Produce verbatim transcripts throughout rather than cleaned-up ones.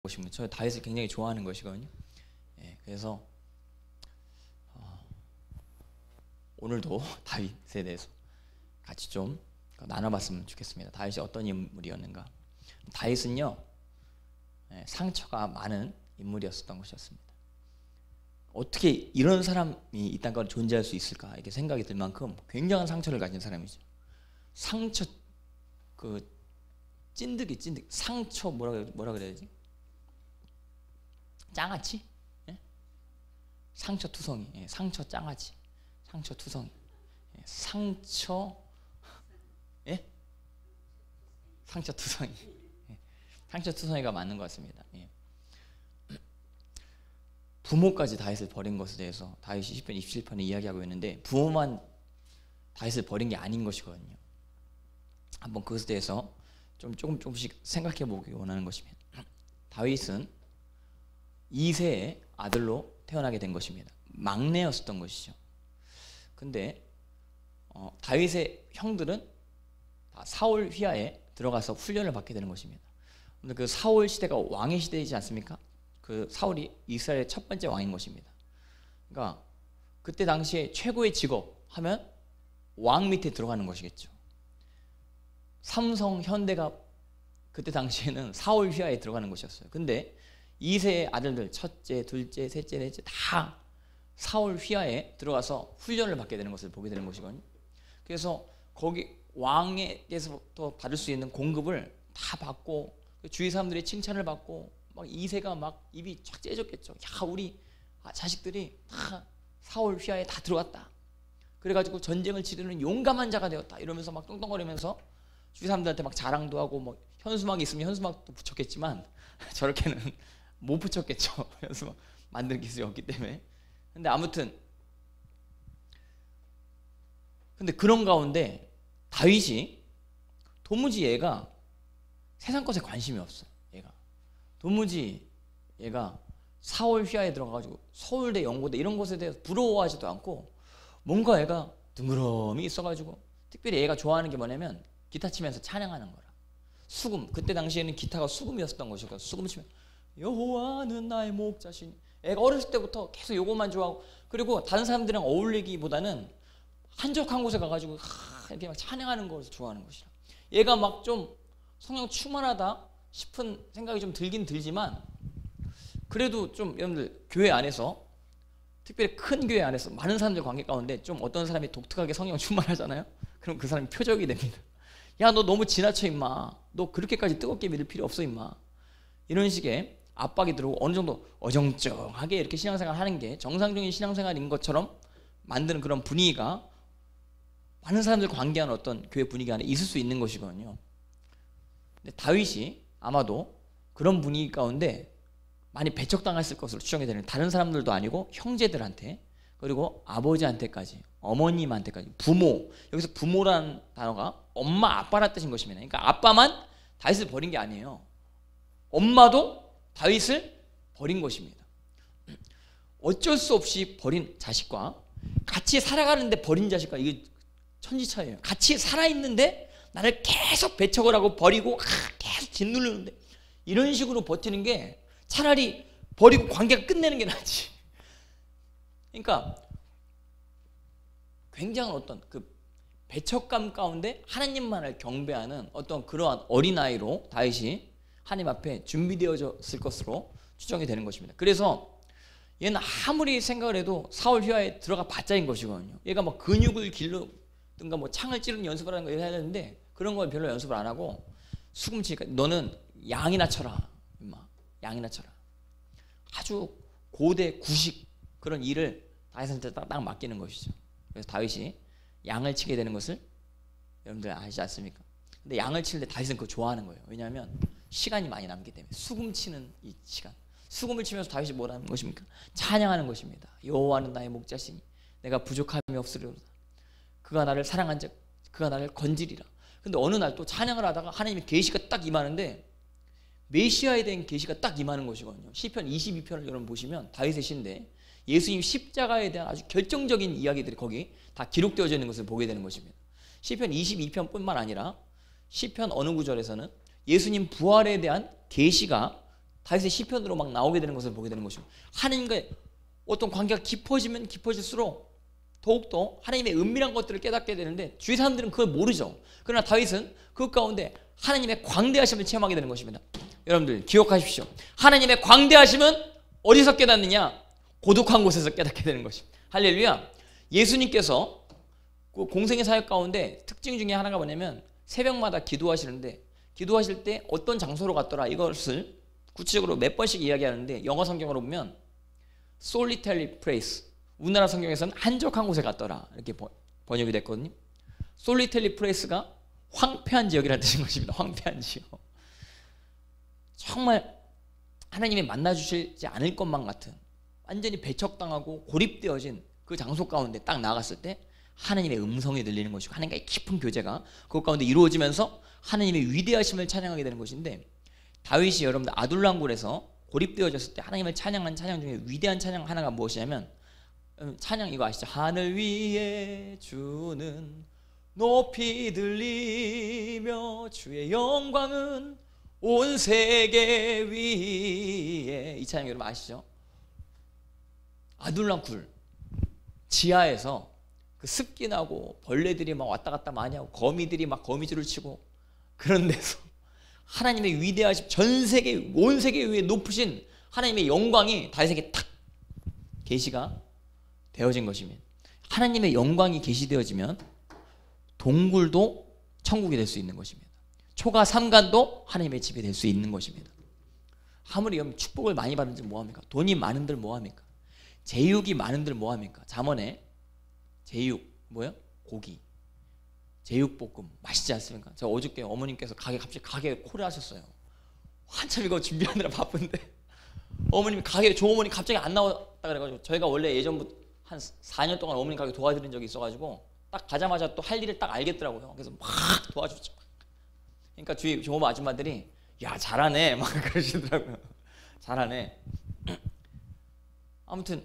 보시면 저 다윗을 굉장히 좋아하는 것이거든요. 예, 그래서 어, 오늘도 다윗에 대해서 같이 좀 나눠봤으면 좋겠습니다. 다윗이 어떤 인물이었는가. 다윗은요, 예, 상처가 많은 인물이었었던 것이었습니다. 어떻게 이런 사람이 이 땅가운데 존재할 수 있을까 이렇게 생각이 들 만큼 굉장한 상처를 가진 사람이죠. 상처 그 찐득이 찐득 상처 뭐라 뭐라 그래야 되지? 짱아치? 예? 상처 투성이. 예, 상처 짱아치. 상처 투성이. 예, 상처 예? 상처 투성이. 예, 상처 투성이가 맞는 것 같습니다. 예. 부모까지 다윗을 버린 것에 대해서 다윗이 시편 이십칠 편에 이야기하고 있는데 부모만 다윗을 버린 게 아닌 것이거든요. 한번 그것에 대해서 좀 조금 조금씩 생각해 보기 원하는 것입니다. 다윗은 이 세의 아들로 태어나게 된 것입니다. 막내였었던 것이죠. 근데 어, 다윗의 형들은 다 사울 휘하에 들어가서 훈련을 받게 되는 것입니다. 근데 그 사울 시대가 왕의 시대이지 않습니까? 그 사울이 이스라엘의 첫 번째 왕인 것입니다. 그러니까 그때 당시에 최고의 직업 하면 왕 밑에 들어가는 것이겠죠. 삼성, 현대가 그때 당시에는 사울 휘하에 들어가는 것이었어요. 근데 이 세의 아들들 첫째, 둘째, 셋째, 넷째 다 사울 휘하에 들어가서 훈련을 받게 되는 것을 보게 되는 것이거든요. 그래서 거기 왕에게서부터 받을 수 있는 공급을 다 받고 주위 사람들의 칭찬을 받고 막 이 세가 막 입이 쫙 째졌겠죠. 야, 우리 자식들이 다 사울 휘하에 다 들어갔다. 그래가지고 전쟁을 치르는 용감한 자가 되었다. 이러면서 막 똥똥거리면서 주위 사람들한테 막 자랑도 하고 뭐 현수막이 있으면 현수막도 붙였겠지만 저렇게는 못 붙였겠죠. 현수막 만드는 기술이 없기 때문에. 근데 아무튼 근데 그런 가운데 다윗이 도무지 얘가 세상 것에 관심이 없어. 얘가 도무지 얘가 사울 휘하에 들어가가지고 서울대, 연고대 이런 곳에 대해서 부러워하지도 않고 뭔가 얘가 둥그러미 있어가지고 특별히 얘가 좋아하는 게 뭐냐면 기타 치면서 찬양하는 거라. 수금, 그때 당시에는 기타가 수금이었던 것이고 수금 치면 여호와는 나의 목자시니. 애가 어렸을 때부터 계속 요것만 좋아하고 그리고 다른 사람들이랑 어울리기보다는 한적한 곳에 가가지고 하, 이렇게 막 찬양하는 것을 좋아하는 것이라. 얘가 막 좀 성령 충만하다 싶은 생각이 좀 들긴 들지만 그래도 좀 여러분들 교회 안에서 특별히 큰 교회 안에서 많은 사람들 관계 가운데 좀 어떤 사람이 독특하게 성령 충만하잖아요. 그럼 그 사람이 표적이 됩니다. 야, 너 너무 지나쳐 임마. 너 그렇게까지 뜨겁게 믿을 필요 없어 임마. 이런 식의 압박이 들어오고 어느 정도 어정쩡하게 이렇게 신앙생활 하는 게 정상적인 신앙생활인 것처럼 만드는 그런 분위기가 많은 사람들 관계하는 어떤 교회 분위기 안에 있을 수 있는 것이거든요. 근데 다윗이 아마도 그런 분위기 가운데 많이 배척당했을 것으로 추정이 되는, 다른 사람들도 아니고 형제들한테 그리고 아버지한테까지 어머님한테까지 부모, 여기서 부모라는 단어가 엄마 아빠라는 뜻인 것입니다. 그러니까 아빠만 다윗을 버린 게 아니에요. 엄마도 다윗을 버린 것입니다. 어쩔 수 없이 버린 자식과 같이 살아가는데 버린 자식과 이게 천지차이예요. 같이 살아있는데 나를 계속 배척을 하고 버리고 계속 짓누르는데 이런 식으로 버티는 게 차라리 버리고 관계가 끝내는 게 낫지. 그러니까 굉장한 어떤 그 배척감 가운데 하나님만을 경배하는 어떤 그러한 어린아이로 다윗이 하나님 앞에 준비되어졌을 것으로 추정이 되는 것입니다. 그래서 얘는 아무리 생각을 해도 사울 휘하에 들어가 봤자인 것이거든요. 얘가 뭐 근육을 길르든가 뭐 창을 찌르는 연습을 하는 거 해야 되는데 그런 걸 별로 연습을 안 하고 수금 치니까 너는 양이나 쳐라 임마, 양이나 쳐라. 아주 고대 구식 그런 일을 다윗한테 딱, 딱 맡기는 것이죠. 그래서 다윗이 양을 치게 되는 것을 여러분들 아시지 않습니까? 근데 양을 칠 때 다윗은 그거 좋아하는 거예요. 왜냐하면 시간이 많이 남기 때문에. 수금 치는 이 시간, 수금을 치면서 다윗이 뭐라는 것입니까? 찬양하는 것입니다. 여호와는 나의 목자시니 내가 부족함이 없으리로다. 그가 나를 사랑한 적 그가 나를 건지리라. 근데 어느 날 또 찬양을 하다가 하나님의 계시가 딱 임하는데 메시아에 대한 계시가 딱 임하는 것이거든요. 시편 이십이 편을 여러분 보시면 다윗의 시인데 예수님 십자가에 대한 아주 결정적인 이야기들이 거기 다 기록되어져 있는 것을 보게 되는 것입니다. 시편 이십이 편뿐만 아니라 시편 어느 구절에서는 예수님 부활에 대한 계시가 다윗의 시편으로 막 나오게 되는 것을 보게 되는 것이고, 하나님과의 어떤 관계가 깊어지면 깊어질수록 더욱더 하나님의 은밀한 것들을 깨닫게 되는데, 주위 사람들은 그걸 모르죠. 그러나 다윗은 그 가운데 하나님의 광대하심을 체험하게 되는 것입니다. 여러분들 기억하십시오. 하나님의 광대하심은 어디서 깨닫느냐? 고독한 곳에서 깨닫게 되는 것입니다. 할렐루야. 예수님께서 그 공생의 사역 가운데 특징 중에 하나가 뭐냐면, 새벽마다 기도하시는데, 기도하실 때 어떤 장소로 갔더라, 이것을 구체적으로 몇 번씩 이야기하는데, 영어 성경으로 보면 solitary place, 우리나라 성경에서는 한적한 곳에 갔더라, 이렇게 번역이 됐거든요. solitary place가 황폐한 지역이라는 뜻인 것입니다. 황폐한 지역. 정말 하나님이 만나주시지 않을 것만 같은, 완전히 배척당하고 고립되어진 그 장소 가운데 딱 나갔을 때 하나님의 음성이 들리는 것이고, 하나님과의 깊은 교제가 그 가운데 이루어지면서 하나님의 위대하심을 찬양하게 되는 것인데, 다윗이 여러분들 아둘람굴에서 고립되어졌을 때 하나님을 찬양한 찬양 중에 위대한 찬양 하나가 무엇이냐면, 찬양 이거 아시죠? 하늘 위에 주는 높이 들리며 주의 영광은 온 세계 위에, 이 찬양 여러분 아시죠? 아둘람굴 지하에서 그 습기 나고 벌레들이 막 왔다 갔다 많이 하고 거미들이 막 거미줄을 치고 그런 데서 하나님의 위대하심, 전 세계 온 세계 위에 높으신 하나님의 영광이 다윗에게 탁 계시가 되어진 것입니다. 하나님의 영광이 계시되어지면 동굴도 천국이 될 수 있는 것입니다. 초가 삼간도 하나님의 집이 될 수 있는 것입니다. 아무리 축복을 많이 받은지 뭐합니까? 돈이 많은들 뭐합니까? 제육이 많은들 뭐합니까? 잠언에 제육 뭐야? 고기, 제육볶음 맛있지 않습니까? 제가 어저께 어머님께서 가게 갑자기 가게에 콜을 하셨어요. 한참 이거 준비하느라 바쁜데 어머님이 가게, 조어머니 갑자기 안 나왔다 그래가지고, 저희가 원래 예전부터 한 사 년 동안 어머님 가게 도와드린 적이 있어가지고 딱 가자마자 또 할 일을 딱 알겠더라고요. 그래서 막 도와주죠. 그러니까 주위 조어머 아줌마들이 야 잘하네 막 그러시더라고요. 잘하네. 아무튼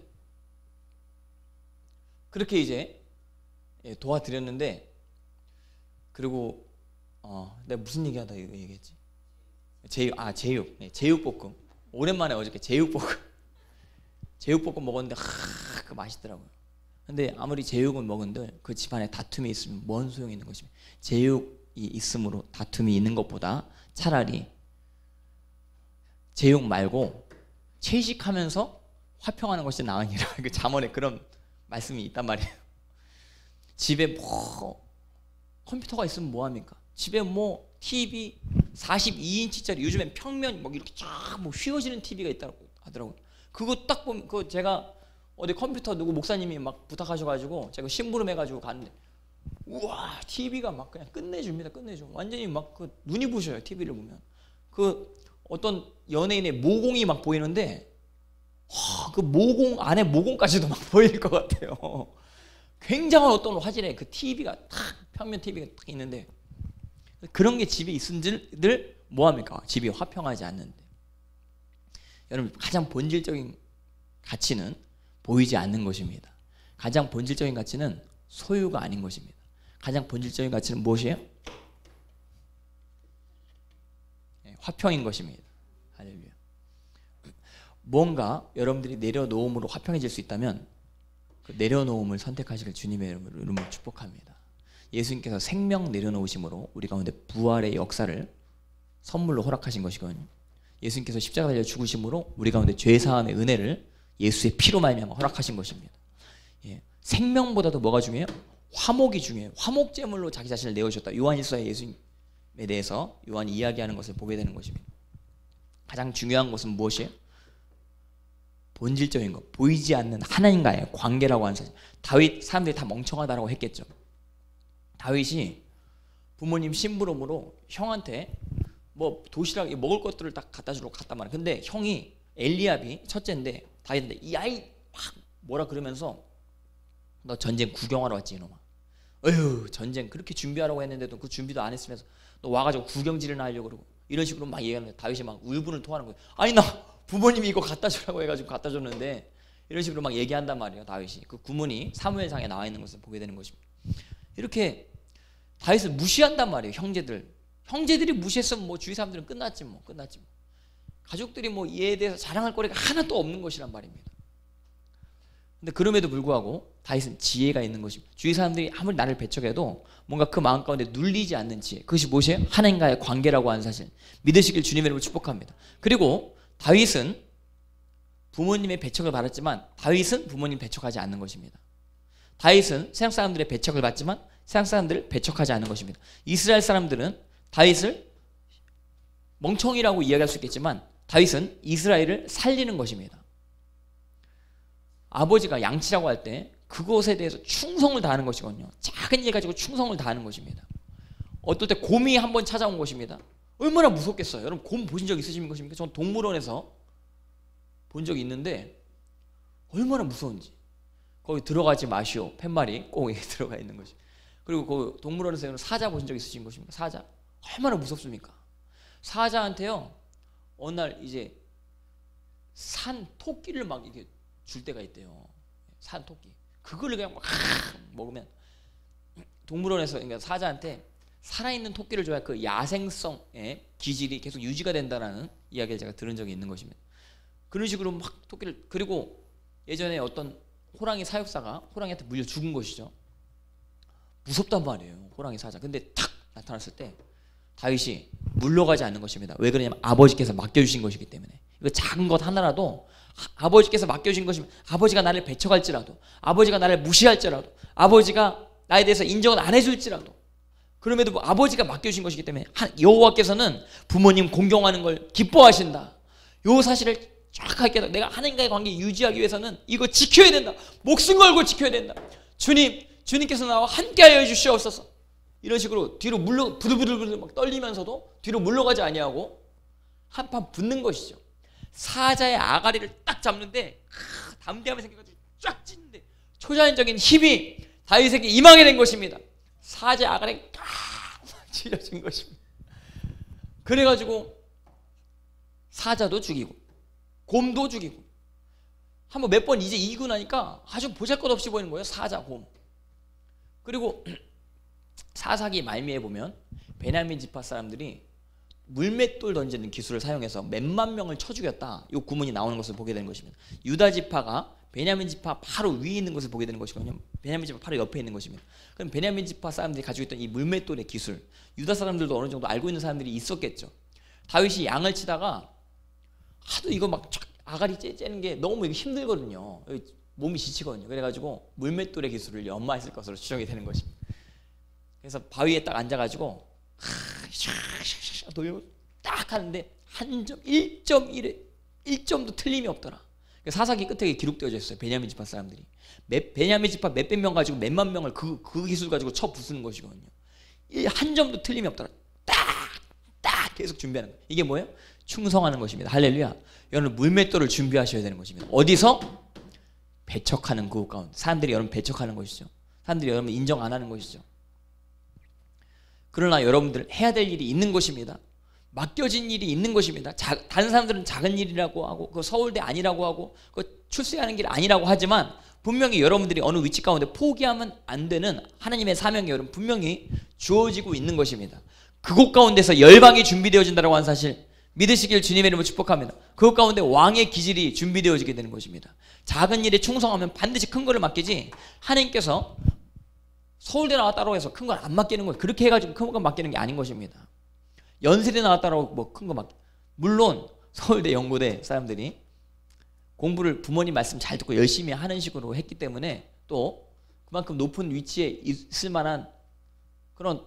그렇게 이제 도와드렸는데, 그리고 어, 내가 무슨 얘기하다 이거 얘기했지? 제육, 아 제육, 네, 제육볶음. 오랜만에 어저께 제육볶음, 제육볶음 먹었는데 하, 그 맛있더라고요. 근데 아무리 제육은 먹은들 그 집안에 다툼이 있으면 뭔 소용이 있는 것입니까? 제육이 있음으로 다툼이 있는 것보다 차라리 제육 말고 채식하면서 화평하는 것이 나으니라. 그 잠언에 그런 말씀이 있단 말이에요. 집에 뭐 컴퓨터가 있으면 뭐합니까? 집에 뭐 티비 사십이 인치짜리, 요즘엔 평면 막 이렇게 쫙 뭐 휘어지는 티비가 있다고 하더라고요. 그거 딱 보면, 그 제가 어디 컴퓨터 누구 목사님이 막 부탁하셔가지고 제가 심부름 해가지고 갔는데, 우와 티비가 막 그냥 끝내줍니다. 끝내줘. 완전히 막 그 눈이 부셔요. 티비를 보면 그 어떤 연예인의 모공이 막 보이는데, 와, 그 모공 안에 모공까지도 막 보일 것 같아요. 굉장한 어떤 화질의 그 티비가 탁, 평면 티비가 딱 있는데, 그런 게 집에 있은들 뭐합니까? 집이 화평하지 않는데. 여러분, 가장 본질적인 가치는 보이지 않는 것입니다. 가장 본질적인 가치는 소유가 아닌 것입니다. 가장 본질적인 가치는 무엇이에요? 네, 화평인 것입니다. 할렐루야. 뭔가 여러분들이 내려놓음으로 화평해질 수 있다면 그 내려놓음을 선택하시길 주님의 이름으로 축복합니다. 예수님께서 생명 내려놓으심으로 우리 가운데 부활의 역사를 선물로 허락하신 것이거든요. 예수님께서 십자가 달려 죽으심으로 우리 가운데 죄사함의 은혜를 예수의 피로 말미암아 허락하신 것입니다. 예. 생명보다도 뭐가 중요해요? 화목이 중요해요. 화목제물로 자기 자신을 내어주셨다. 요한일서에 예수님에 대해서 요한이 이야기하는 것을 보게 되는 것입니다. 가장 중요한 것은 무엇이에요? 본질적인 것, 보이지 않는 하나님과의 관계라고 하는 사실. 다윗, 사람들이 다 멍청하다라고 했겠죠. 다윗이 부모님 심부름으로 형한테 뭐 도시락 먹을 것들을 딱 갖다 주러 갔단 말이야. 근데 형이 엘리압이 첫째인데 다윗인데 이 아이 막 뭐라 그러면서 너 전쟁 구경하러 왔지 이놈아. 어휴 전쟁 그렇게 준비하라고 했는데도 그 준비도 안 했으면서 너 와가지고 구경질이나 하려고 그러고 이런 식으로 막 얘기하는데 다윗이 막 울분을 토하는 거예요. 아니 나 부모님이 이거 갖다 주라고 해가지고 갖다 줬는데 이런 식으로 막 얘기한단 말이에요. 다윗이 그 구문이 사무엘상에 나와 있는 것을 보게 되는 것입니다. 이렇게 다윗을 무시한단 말이에요. 형제들 형제들이 무시했으면 뭐 주위 사람들은 끝났지 뭐 끝났지 뭐. 가족들이 뭐 얘에 대해서 자랑할 거리가 하나도 없는 것이란 말입니다. 근데 그럼에도 불구하고 다윗은 지혜가 있는 것입니다. 주위 사람들이 아무리 나를 배척해도 뭔가 그 마음 가운데 눌리지 않는 지혜, 그것이 무엇이에요? 하나님과의 관계라고 하는 사실 믿으시길 주님의 이름으로 축복합니다. 그리고 다윗은 부모님의 배척을 받았지만 다윗은 부모님 배척하지 않는 것입니다. 다윗은 세상 사람들의 배척을 받지만 세상 사람들을 배척하지 않는 것입니다. 이스라엘 사람들은 다윗을 멍청이라고 이야기할 수 있겠지만 다윗은 이스라엘을 살리는 것입니다. 아버지가 양치라고 할 때 그것에 대해서 충성을 다하는 것이거든요. 작은 일 가지고 충성을 다하는 것입니다. 어떨 때 곰이 한번 찾아온 것입니다. 얼마나 무섭겠어요. 여러분 곰 보신 적 있으신 것입니까? 전 동물원에서 본 적이 있는데 얼마나 무서운지. 거기 들어가지 마시오. 팻말이 꼭 들어가 있는 것이. 그리고 그 동물원에서 사자 보신 적 있으신 것입니까? 사자. 얼마나 무섭습니까? 사자한테요. 어느 날 이제 산 토끼를 막 이렇게 줄 때가 있대요. 산 토끼. 그걸 그냥 막 먹으면 동물원에서 그러니까 사자한테 살아있는 토끼를 줘야 그 야생성의 기질이 계속 유지가 된다는 이야기를 제가 들은 적이 있는 것입니다. 그런 식으로 막 토끼를 그리고 예전에 어떤 호랑이 사육사가 호랑이한테 물려 죽은 것이죠. 무섭단 말이에요. 호랑이 사자. 근데 탁 나타났을 때 다윗이 물러가지 않는 것입니다. 왜 그러냐면 아버지께서 맡겨주신 것이기 때문에. 이거 작은 것 하나라도 아버지께서 맡겨주신 것이면 아버지가 나를 배척할지라도 아버지가 나를 무시할지라도 아버지가 나에 대해서 인정을 안 해줄지라도 그럼에도 아버지가 맡겨주신 것이기 때문에 여호와께서는 부모님 공경하는 걸 기뻐하신다. 이 사실을 정확하게 내가 하나님과의 관계 유지하기 위해서는 이거 지켜야 된다. 목숨 걸고 지켜야 된다. 주님, 주님께서 나와 함께하여 주시옵소서. 이런 식으로 뒤로 물러 부들부들 막 떨리면서도 뒤로 물러가지 아니하고 한판 붙는 것이죠. 사자의 아가리를 딱 잡는데 아, 담대함이 생겨가지고 쫙 찢는데 초자연적인 힘이 다윗에게 임하게 된 것입니다. 사자의 아가리가 딱 찢어진 것입니다. 그래가지고 사자도 죽이고 곰도 죽이고 한번 몇 번 이제 이기고 나니까 아주 보잘것없이 보이는 거예요. 사자, 곰. 그리고 사사기 말미에 보면 베냐민 지파 사람들이 물맷돌 던지는 기술을 사용해서 몇만 명을 쳐 죽였다. 이 구문이 나오는 것을 보게 되는 것입니다. 유다 지파가 베냐민 지파 바로 위에 있는 것을 보게 되는 것이거든요. 베냐민 지파 바로 옆에 있는 것입니다. 그럼 베냐민 지파 사람들이 가지고 있던 이 물맷돌의 기술, 유다 사람들도 어느 정도 알고 있는 사람들이 있었겠죠. 다윗이 양을 치다가 하도 이거 막 아가리 째는 게 너무 힘들거든요. 몸이 지치거든요. 그래가지고 물맷돌의 기술을 연마했을 것으로 추정이 되는 것입니다. 그래서 바위에 딱 앉아가지고 돌리고 딱 하는데 한 점, 일 점 일에 일 점도 틀림이 없더라. 사사기 끝에 기록되어져 있어요. 베냐민 지파 사람들이 몇, 베냐민 지파 몇백 명 가지고 몇만 명을 그, 그 기술 가지고 쳐 부수는 것이거든요. 한 점도 틀림이 없더라. 딱, 딱 계속 준비하는 거예요. 이게 뭐예요? 충성하는 것입니다. 할렐루야. 여러분 물맷돌을 준비하셔야 되는 것입니다. 어디서? 배척하는 그 가운데. 사람들이 여러분 배척하는 것이죠. 사람들이 여러분 인정 안 하는 것이죠. 그러나 여러분들 해야 될 일이 있는 것입니다. 맡겨진 일이 있는 것입니다. 자, 다른 사람들은 작은 일이라고 하고 그 서울대 아니라고 하고 그 출세하는 길 아니라고 하지만 분명히 여러분들이 어느 위치 가운데 포기하면 안 되는 하나님의 사명이 여러분 분명히 주어지고 있는 것입니다. 그곳 가운데서 열방이 준비되어진다고 하는 사실 믿으시길 주님의 이름으로 축복합니다. 그것 가운데 왕의 기질이 준비되어지게 되는 것입니다. 작은 일에 충성하면 반드시 큰 거를 맡기지 하나님께서 서울대 나왔다고 해서 큰 걸 안 맡기는 거예요. 그렇게 해가지고 큰 거 맡기는 게 아닌 것입니다. 연세대 나왔다고 뭐 큰 거 맡기. 물론 서울대 연고대 사람들이 공부를 부모님 말씀 잘 듣고 열심히 하는 식으로 했기 때문에 또 그만큼 높은 위치에 있을 만한 그런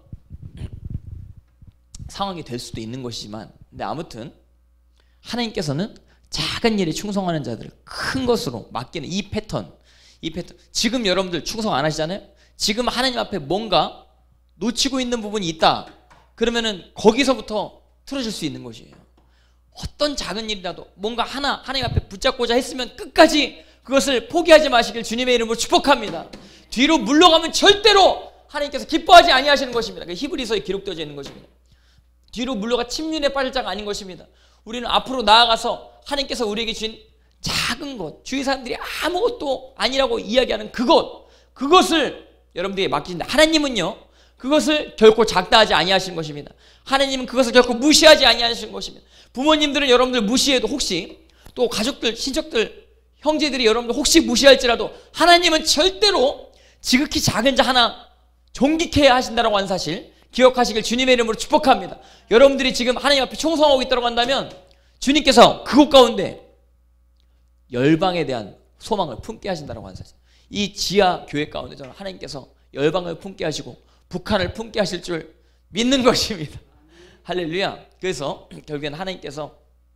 상황이 될 수도 있는 것이지만 근데 아무튼 하나님께서는 작은 일에 충성하는 자들을 큰 것으로 맡기는 이 패턴 이 패턴 지금 여러분들 충성 안 하시잖아요. 지금 하나님 앞에 뭔가 놓치고 있는 부분이 있다. 그러면은 거기서부터 틀어질 수 있는 것이에요. 어떤 작은 일이라도 뭔가 하나 하나님 앞에 붙잡고자 했으면 끝까지 그것을 포기하지 마시길 주님의 이름으로 축복합니다. 뒤로 물러가면 절대로 하나님께서 기뻐하지 아니하시는 것입니다. 그 히브리서에 기록되어 있는 것입니다. 뒤로 물러가 침륜에 빠질 자가 아닌 것입니다. 우리는 앞으로 나아가서 하나님께서 우리에게 주신 작은 것, 주위 사람들이 아무것도 아니라고 이야기하는 그것, 그것을 여러분들에게 맡기신다. 하나님은요 그것을 결코 작다하지 아니하시는 것입니다. 하나님은 그것을 결코 무시하지 아니하시는 것입니다. 부모님들은 여러분들 무시해도 혹시 또 가족들, 친척들, 형제들이 여러분들 혹시 무시할지라도 하나님은 절대로 지극히 작은 자 하나 존귀케 해야 하신다라고 하는 사실 기억하시길 주님의 이름으로 축복합니다. 여러분들이 지금 하나님 앞에 충성하고 있다고 한다면 주님께서 그곳 가운데 열방에 대한 소망을 품게 하신다라고 하는 사실, 이 지하 교회 가운데 저는 하나님께서 열방을 품게 하시고 북한을 품게 하실 줄 믿는 것입니다. 할렐루야. 그래서 결국엔 하나님께서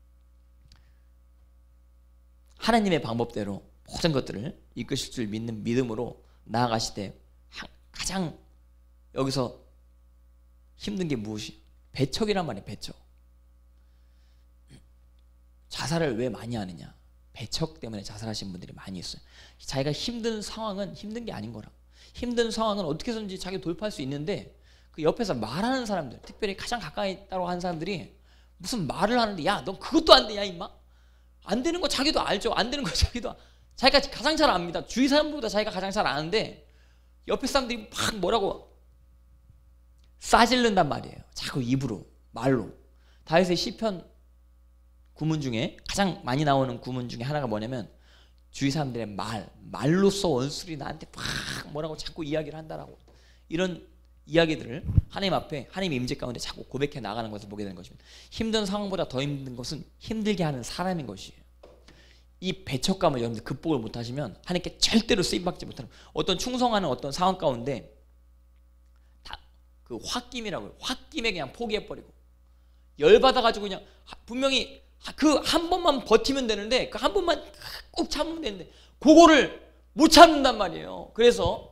하나님의 방법대로 모든 것들을 이끄실 줄 믿는 믿음으로 나아가실 때 가장 여기서 힘든 게 무엇이? 배척이란 말이에요. 배척. 자살을 왜 많이 하느냐? 배척 때문에 자살하시는 분들이 많이 있어요. 자기가 힘든 상황은 힘든 게 아닌 거라. 힘든 상황은 어떻게 해서든지 자기 돌파할 수 있는데 그 옆에서 말하는 사람들, 특별히 가장 가까이 있다고 하는 사람들이 무슨 말을 하는데 야, 너 그것도 안 되냐 임마? 안 되는 거 자기도 알죠. 안 되는 거 자기도 자기가 가장 잘 압니다. 주위 사람들보다 자기가 가장 잘 아는데 옆에 사람들이 막 뭐라고 싸질른단 말이에요. 자꾸 입으로, 말로. 다윗의 시편 구문 중에 가장 많이 나오는 구문 중에 하나가 뭐냐면 주위 사람들의 말, 말로써 원수들이 나한테 막 뭐라고 자꾸 이야기를 한다라고. 이런 이야기들을 하나님 앞에 하나님의 임재 가운데 자꾸 고백해 나가는 것을 보게 되는 것입니다. 힘든 상황보다 더 힘든 것은 힘들게 하는 사람인 것이에요. 이 배척감을 여러분들 극복을 못하시면 하나님께 절대로 쓰임받지 못하는, 어떤 충성하는 어떤 상황 가운데 다 그 홧김이라고요. 홧김에 그냥 포기해버리고 열받아가지고 그냥 분명히 그 한 번만 버티면 되는데 그 한 번만 꼭 참으면 되는데 그거를 못 참는단 말이에요. 그래서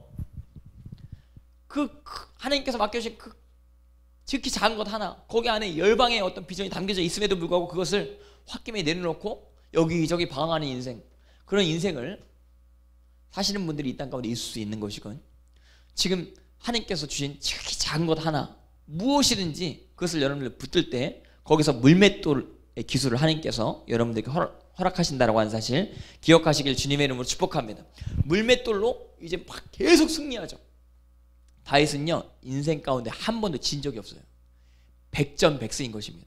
그 하나님께서 맡겨주신 그 지극히 작은 것 하나, 거기 안에 열방의 어떤 비전이 담겨져 있음에도 불구하고 그것을 홧김에 내려놓고 여기저기 방황하는 인생, 그런 인생을 사시는 분들이 이 땅 가운데 있을 수 있는 것이건, 지금 하나님께서 주신 지극히 작은 것 하나 무엇이든지 그것을 여러분들 붙들 때 거기서 물맷돌의 기술을 하나님께서 여러분들에게 허락, 허락하신다라고 하는 사실 기억하시길 주님의 이름으로 축복합니다. 물맷돌로 이제 막 계속 승리하죠. 다윗은요 인생 가운데 한 번도 진 적이 없어요. 백전백승인 것입니다.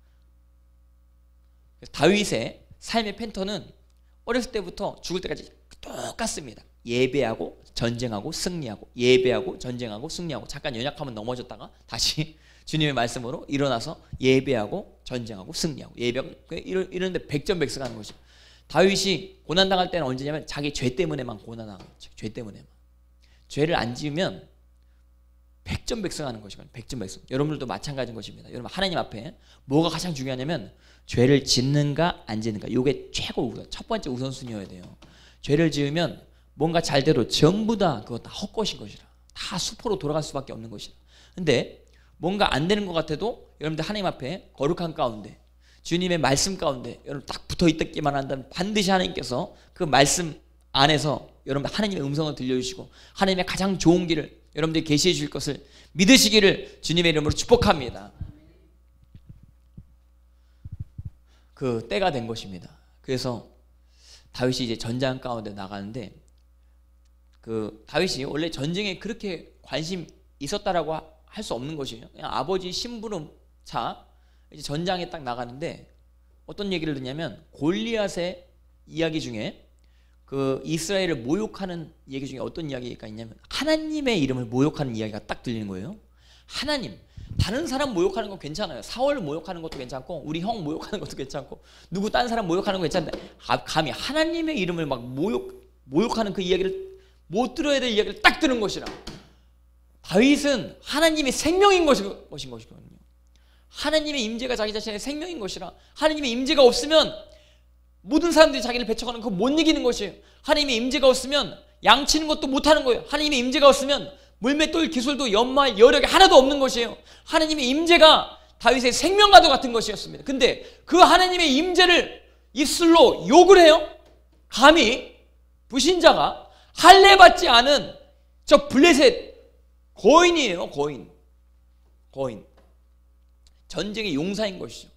다윗의 삶의 패턴은 어렸을 때부터 죽을 때까지 똑같습니다. 예배하고 전쟁하고 승리하고, 예배하고 전쟁하고 승리하고, 잠깐 연약하면 넘어졌다가 다시 주님의 말씀으로 일어나서 예배하고 전쟁하고 승리하고, 예배하고, 이런데 백전백승하는 것이죠. 다윗이 고난당할 때는 언제냐면 자기 죄 때문에만 고난당하는 거죠. 죄 때문에만. 죄를 안 지으면 백전백승하는 것이거든요. 백전백승. 여러분들도 마찬가지인 것입니다. 여러분 하나님 앞에 뭐가 가장 중요하냐면 죄를 짓는가 안 짓는가, 이게 최고 우선, 첫 번째 우선순위여야 돼요. 죄를 지으면 뭔가 잘대로 전부 다 그거 다 헛것인 것이라, 다 수포로 돌아갈 수밖에 없는 것이라. 근데 뭔가 안 되는 것 같아도 여러분들 하나님 앞에 거룩한 가운데 주님의 말씀 가운데 여러분 딱 붙어 있기만 한다면 반드시 하나님께서 그 말씀 안에서 여러분 하나님의 음성을 들려주시고 하나님의 가장 좋은 길을 여러분들이 계시해 주실 것을 믿으시기를 주님의 이름으로 축복합니다. 그 때가 된 것입니다. 그래서 다윗이 이제 전장 가운데 나가는데, 그 다윗이 원래 전쟁에 그렇게 관심 있었다라고 할 수 없는 것이에요. 그냥 아버지 심부름 차 이제 전장에 딱 나가는데 어떤 얘기를 듣냐면 골리앗의 이야기 중에 그 이스라엘을 모욕하는 얘기 중에 어떤 이야기가 있냐면 하나님의 이름을 모욕하는 이야기가 딱 들리는 거예요. 하나님, 다른 사람 모욕하는 건 괜찮아요. 사월 모욕하는 것도 괜찮고 우리 형 모욕하는 것도 괜찮고 누구 딴 사람 모욕하는 거 괜찮은데 감히 하나님의 이름을 막 모욕, 모욕하는 그 이야기를 못 들어야 될 이야기를 딱 들은 것이라. 다윗은 하나님의 생명인 것인 것이거든요. 하나님의 임재가 자기 자신의 생명인 것이라. 하나님의 임재가 없으면 모든 사람들이 자기를 배척하는 그거 못 이기는 것이에요. 하나님의 임재가 없으면 양치는 것도 못하는 거예요. 하나님의 임재가 없으면 물맷돌 기술도 연말 여력이 하나도 없는 것이에요. 하나님의 임재가 다윗의 생명과도 같은 것이었습니다. 근데 그 하나님의 임재를 입술로 욕을 해요. 감히 불신자가 할례받지 않은 저 블레셋 거인이에요. 거인. 거인. 전쟁의 용사인 것이죠.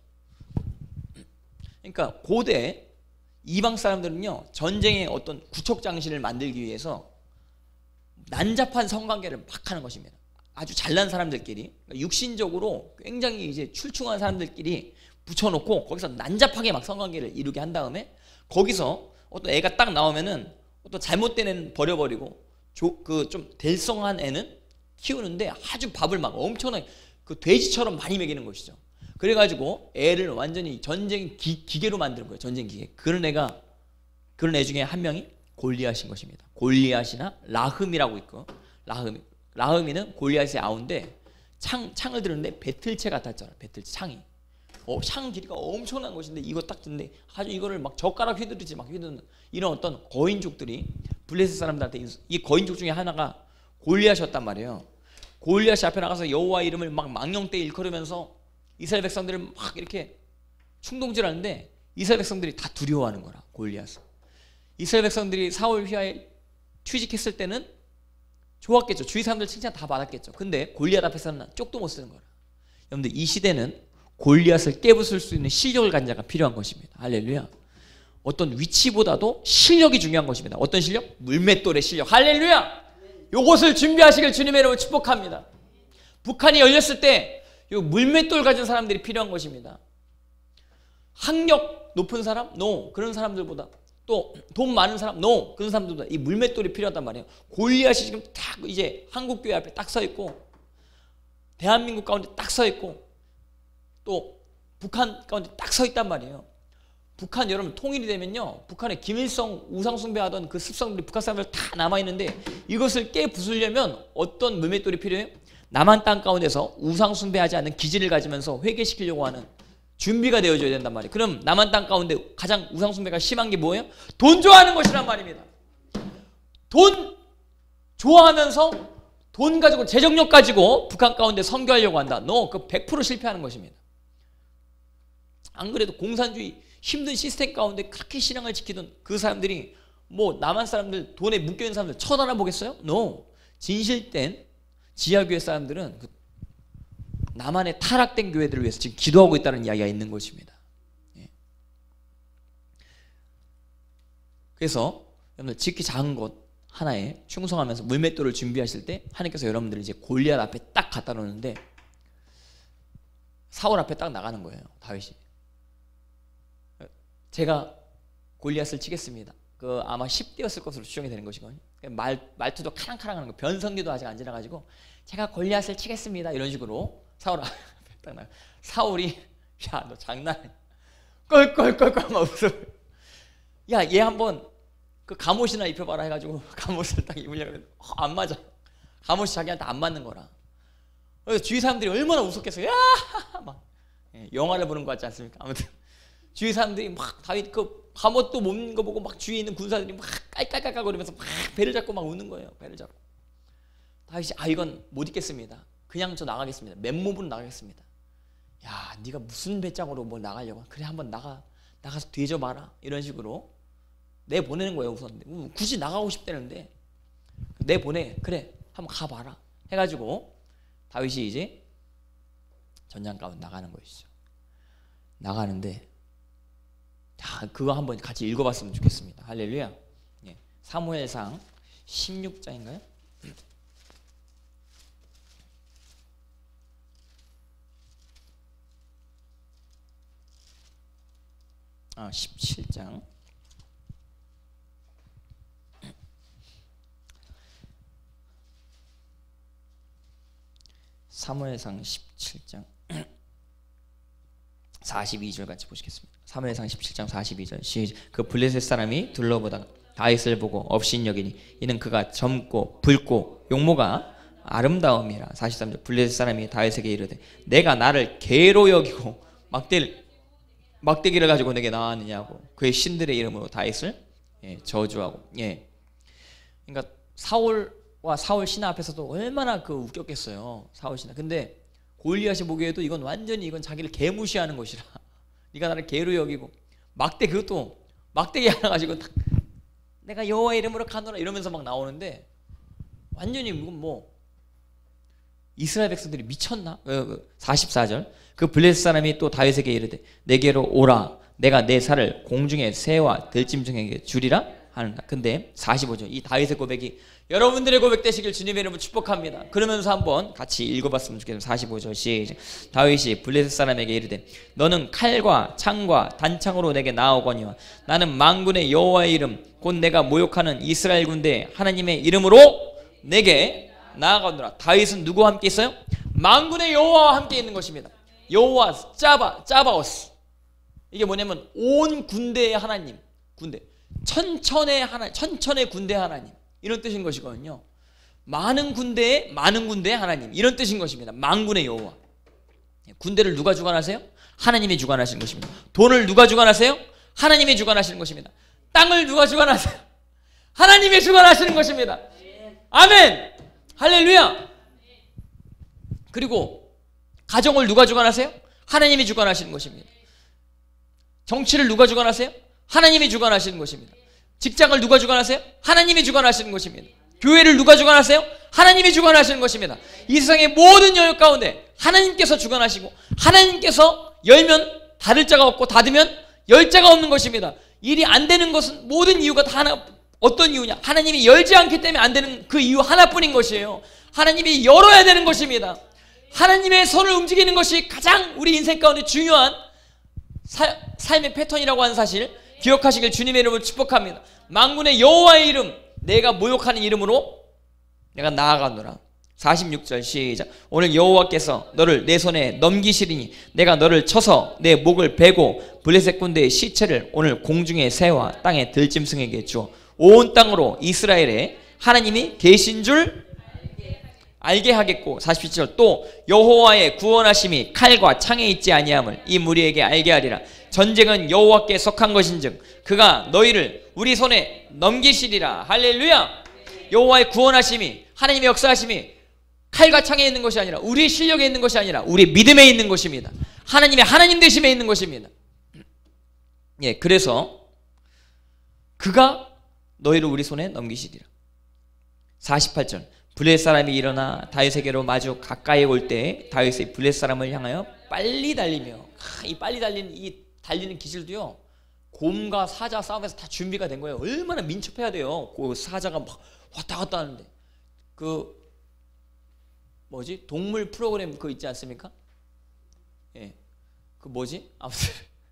그러니까 고대 이방 사람들은요 전쟁의 어떤 구척 장신을 만들기 위해서 난잡한 성관계를 막 하는 것입니다. 아주 잘난 사람들끼리, 육신적으로 굉장히 이제 출중한 사람들끼리 붙여놓고 거기서 난잡하게 막 성관계를 이루게 한 다음에 거기서 어떤 애가 딱 나오면은 어떤 잘못된 애는 버려버리고 그 좀 될성한 애는 키우는데 아주 밥을 막 엄청나게 그 돼지처럼 많이 먹이는 것이죠. 그래가지고 애를 완전히 전쟁 기, 기계로 만드는 거예요. 전쟁 기계. 그런 애가 그런 애 중에 한 명이 골리앗인 것입니다. 골리앗이나 라흠이라고 있고, 라흠 라흠이는 골리앗의 아우인데 창 창을 들었는데 배틀채 같았잖아. 배틀채 창이. 어, 창 길이가 엄청난 것인데 이거 딱 듣는데 아주 이거를 막 젓가락 휘두르지 막 휘두르는 이런 어떤 거인족들이 블레셋 사람들한테, 이 거인족 중에 하나가 골리앗이었단 말이에요. 골리앗이 앞에 나가서 여호와 이름을 막 망령때 일컬으면서 이스라엘 백성들을 막 이렇게 충동질하는데 이스라엘 백성들이 다 두려워하는 거라. 골리앗을. 이스라엘 백성들이 사울 휘하에 취직했을 때는 좋았겠죠. 주위 사람들 칭찬 다 받았겠죠. 근데 골리앗 앞에서는 쪽도 못 쓰는 거라. 여러분들 이 시대는 골리앗을 깨부술 수 있는 실력을 가진 자가 필요한 것입니다. 할렐루야. 어떤 위치보다도 실력이 중요한 것입니다. 어떤 실력? 물맷돌의 실력. 할렐루야. 요것을 준비하시길 주님의 이름으로 축복합니다. 북한이 열렸을 때 요 물맷돌 가진 사람들이 필요한 것입니다. 학력 높은 사람? No. 그런 사람들보다, 또 돈 많은 사람? No. 그런 사람들보다 이 물맷돌이 필요하단 말이에요. 골리앗이 지금 딱 이제 한국교회 앞에 딱 서 있고, 대한민국 가운데 딱 서 있고, 또 북한 가운데 딱 서 있단 말이에요. 북한 여러분 통일이 되면요, 북한에 김일성 우상 숭배하던 그 습성들이 북한 사람들 다 남아있는데 이것을 깨부수려면 어떤 물맷돌이 필요해요? 남한 땅 가운데서 우상 숭배하지 않는 기질을 가지면서 회개시키려고 하는 준비가 되어줘야 된단 말이에요. 그럼 남한 땅 가운데 가장 우상 숭배가 심한 게 뭐예요? 돈 좋아하는 것이란 말입니다. 돈 좋아하면서 돈 가지고, 재정력 가지고 북한 가운데 선교하려고 한다. 너 그 백 퍼센트 실패하는 것입니다. 안 그래도 공산주의 힘든 시스템 가운데 그렇게 신앙을 지키던 그 사람들이 뭐 남한 사람들, 돈에 묶여있는 사람들 쳐다보겠어요? No. 진실된 지하교회 사람들은 그 남한의 타락된 교회들을 위해서 지금 기도하고 있다는 이야기가 있는 것입니다. 예. 그래서 여러분들 지극히 작은 것 하나에 충성하면서 물맷돌을 준비하실 때 하나님께서 여러분들을 이제 골리앗 앞에 딱 갖다 놓는데 사울 앞에 딱 나가는 거예요. 다윗이. 제가 골리앗을 치겠습니다. 그 아마 십 대였을 것으로 추정이 되는 것이거든요. 말, 말투도 카랑카랑하는 거, 변성기도 아직 안 지나가지고 제가 골리앗을 치겠습니다 이런 식으로 사울 앞에 딱 나가. 사울이 야 너 장난해, 껄껄껄껄 막 웃어. 야 얘 한번 그 갑옷이나 입혀봐라 해가지고 갑옷을 딱 입으려고 했는데 어, 안 맞아. 갑옷이 자기한테 안 맞는 거라. 그래서 주위 사람들이 얼마나 웃었겠어요. 야 막 예, 영화를 보는 것 같지 않습니까? 아무튼 주위 사람들이 막 다윗 그 갑옷도 못 입는 거 보고 막 주위에 있는 군사들이 막 깔깔깔깔거리면서 막 배를 잡고 막 웃는 거예요. 배를 잡고. 다윗이 아 이건 못 입겠습니다. 그냥 저 나가겠습니다. 맨몸으로 나가겠습니다. 야 네가 무슨 배짱으로 뭘 나가려고. 그래 한번 나가. 나가서 뒤져봐라. 이런 식으로 내보내는 거예요. 우선 굳이 나가고 싶다는데 내보내. 그래 한번 가봐라 해가지고 다윗이 이제 전장 가운데 나가는 것이죠. 나가는데 자, 그거 한번 같이 읽어봤으면 좋겠습니다. 할렐루야. 예. 사무엘상 십육 장인가요? 아, 십칠 장. 사무엘상 십칠 장 사십이 절 같이 보시겠습니다. 사무엘상 십칠 장 사십이 절 시작. 그 블레셋 사람이 둘러보다가 다윗을 보고 업신여기니 이는 그가 젊고 붉고 용모가 아름다움이라. 사십삼 절 블레셋 사람이 다윗에게 이르되 내가 나를 개로 여기고 막대, 막대기를 가지고 내게 나왔느냐고 그의 신들의 이름으로 다윗을 예, 저주하고. 예. 그러니까 사울과 사울 신하 앞에서도 얼마나 그 웃겼겠어요. 사울 신하. 근데 골리앗이 보기에도 이건 완전히 이건 자기를 개무시하는 것이라. 네가 나를 개로 여기고 막대, 그것도 막대기 하나 가지고 딱 내가 여호와 이름으로 가노라 이러면서 막 나오는데 완전히 이건 뭐 이스라엘 백성들이 미쳤나? 사십사 절 그 블레셋 사람이 또 다윗에게 이르되 내게로 오라. 내가 내 살을 공중의 새와 들짐승에게 주리라. 하는. 근데 사십오 절 이 다윗의 고백이 여러분들의 고백 되시길 주님의 이름으로 축복합니다. 그러면서 한번 같이 읽어봤으면 좋겠습니다. 사십오 절 시작. 다윗이 블레셋 사람에게 이르되 너는 칼과 창과 단창으로 내게 나아오거니와 나는 만군의 여호와의 이름 곧 내가 모욕하는 이스라엘 군대 하나님의 이름으로 내게 나아가노라. 다윗은 누구와 함께 있어요? 만군의 여호와와 함께 있는 것입니다. 여호와 짜바 짜바오스. 이게 뭐냐면 온 군대의 하나님, 군대 천천의 하나, 천천의 군대 하나님 이런 뜻인 것이거든요. 많은 군대의 많은 군대의 하나님 이런 뜻인 것입니다. 만군의 여호와. 군대를 누가 주관하세요? 하나님이 주관하시는 것입니다. 돈을 누가 주관하세요? 하나님이 주관하시는 것입니다. 땅을 누가 주관하세요? 하나님이 주관하시는 것입니다. 아멘. 할렐루야. 그리고 가정을 누가 주관하세요? 하나님이 주관하시는 것입니다. 정치를 누가 주관하세요? 하나님이 주관하시는 것입니다. 직장을 누가 주관하세요? 하나님이 주관하시는 것입니다. 교회를 누가 주관하세요? 하나님이 주관하시는 것입니다. 이 세상의 모든 영역 가운데 하나님께서 주관하시고 하나님께서 열면 닫을 자가 없고 닫으면 열 자가 없는 것입니다. 일이 안 되는 것은 모든 이유가 다 하나, 어떤 이유냐? 하나님이 열지 않기 때문에 안 되는 그 이유 하나뿐인 것이에요. 하나님이 열어야 되는 것입니다. 하나님의 손을 움직이는 것이 가장 우리 인생 가운데 중요한 사, 삶의 패턴이라고 하는 사실 기억하시길 주님의 이름으로 축복합니다. 만군의 여호와의 이름 내가 모욕하는 이름으로 내가 나아가노라. 사십육 절 시작. 오늘 여호와께서 너를 내 손에 넘기시리니 내가 너를 쳐서 내 목을 베고 블레셋 군대의 시체를 오늘 공중의 새와 땅의 들짐승에게 주어 온 땅으로 이스라엘에 하나님이 계신 줄 알게 하겠고. 사십칠 절 또 여호와의 구원하심이 칼과 창에 있지 아니함을 이 무리에게 알게 하리라. 전쟁은 여호와께 속한 것인즉 그가 너희를 우리 손에 넘기시리라. 할렐루야. 여호와의 구원하심이 하나님의 역사하심이 칼과 창에 있는 것이 아니라 우리의 실력에 있는 것이 아니라 우리의 믿음에 있는 것입니다. 하나님의 하나님 되심에 있는 것입니다. 예, 그래서 그가 너희를 우리 손에 넘기시리라. 사십팔 절 블레셋 사람이 일어나 다윗에게로 마주 가까이 올 때 다윗이 블레셋 사람을 향하여 빨리 달리며, 아, 이 빨리 달리는 이 달리는 기술도요 곰과 사자 싸움에서 다 준비가 된 거예요. 얼마나 민첩해야 돼요. 그 사자가 막 왔다 갔다 하는데. 그 뭐지 동물 프로그램 그거 있지 않습니까? 예, 그 뭐지 아무튼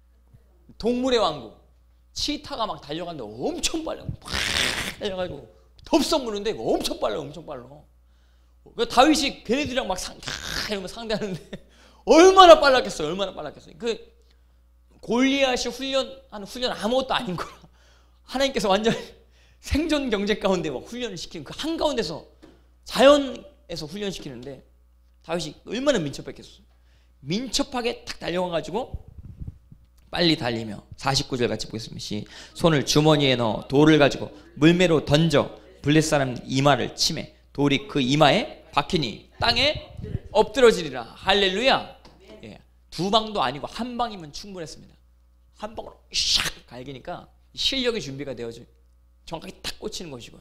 동물의 왕국 치타가 막 달려가는데 엄청 빨라. 막 달려가지고 덥석 무는데 엄청 빨라, 엄청 빨라. 그 다윗이 걔네들이랑 막 상, 이러면 상대하는데 얼마나 빨랐겠어요, 얼마나 빨랐겠어요. 그 골리앗이 훈련하는 훈련 아무것도 아닌 거라. 하나님께서 완전 생존 경제 가운데 막 훈련을 시키는 그 한가운데서 자연에서 훈련시키는데 다윗이 얼마나 민첩했겠어요. 민첩하게 딱 달려가가지고 빨리 달리며 사십구 절 같이 보겠습니다. 손을 주머니에 넣어 돌을 가지고 물매로 던져 블레셋 사람 이마를 치매 돌이 그 이마에 박히니 땅에 엎드러지리라. 할렐루야. 예, 두 방도 아니고 한 방이면 충분했습니다. 한 방으로 샥 갈기니까 실력의 준비가 되어져 정확하게 딱 꽂히는 것이고요.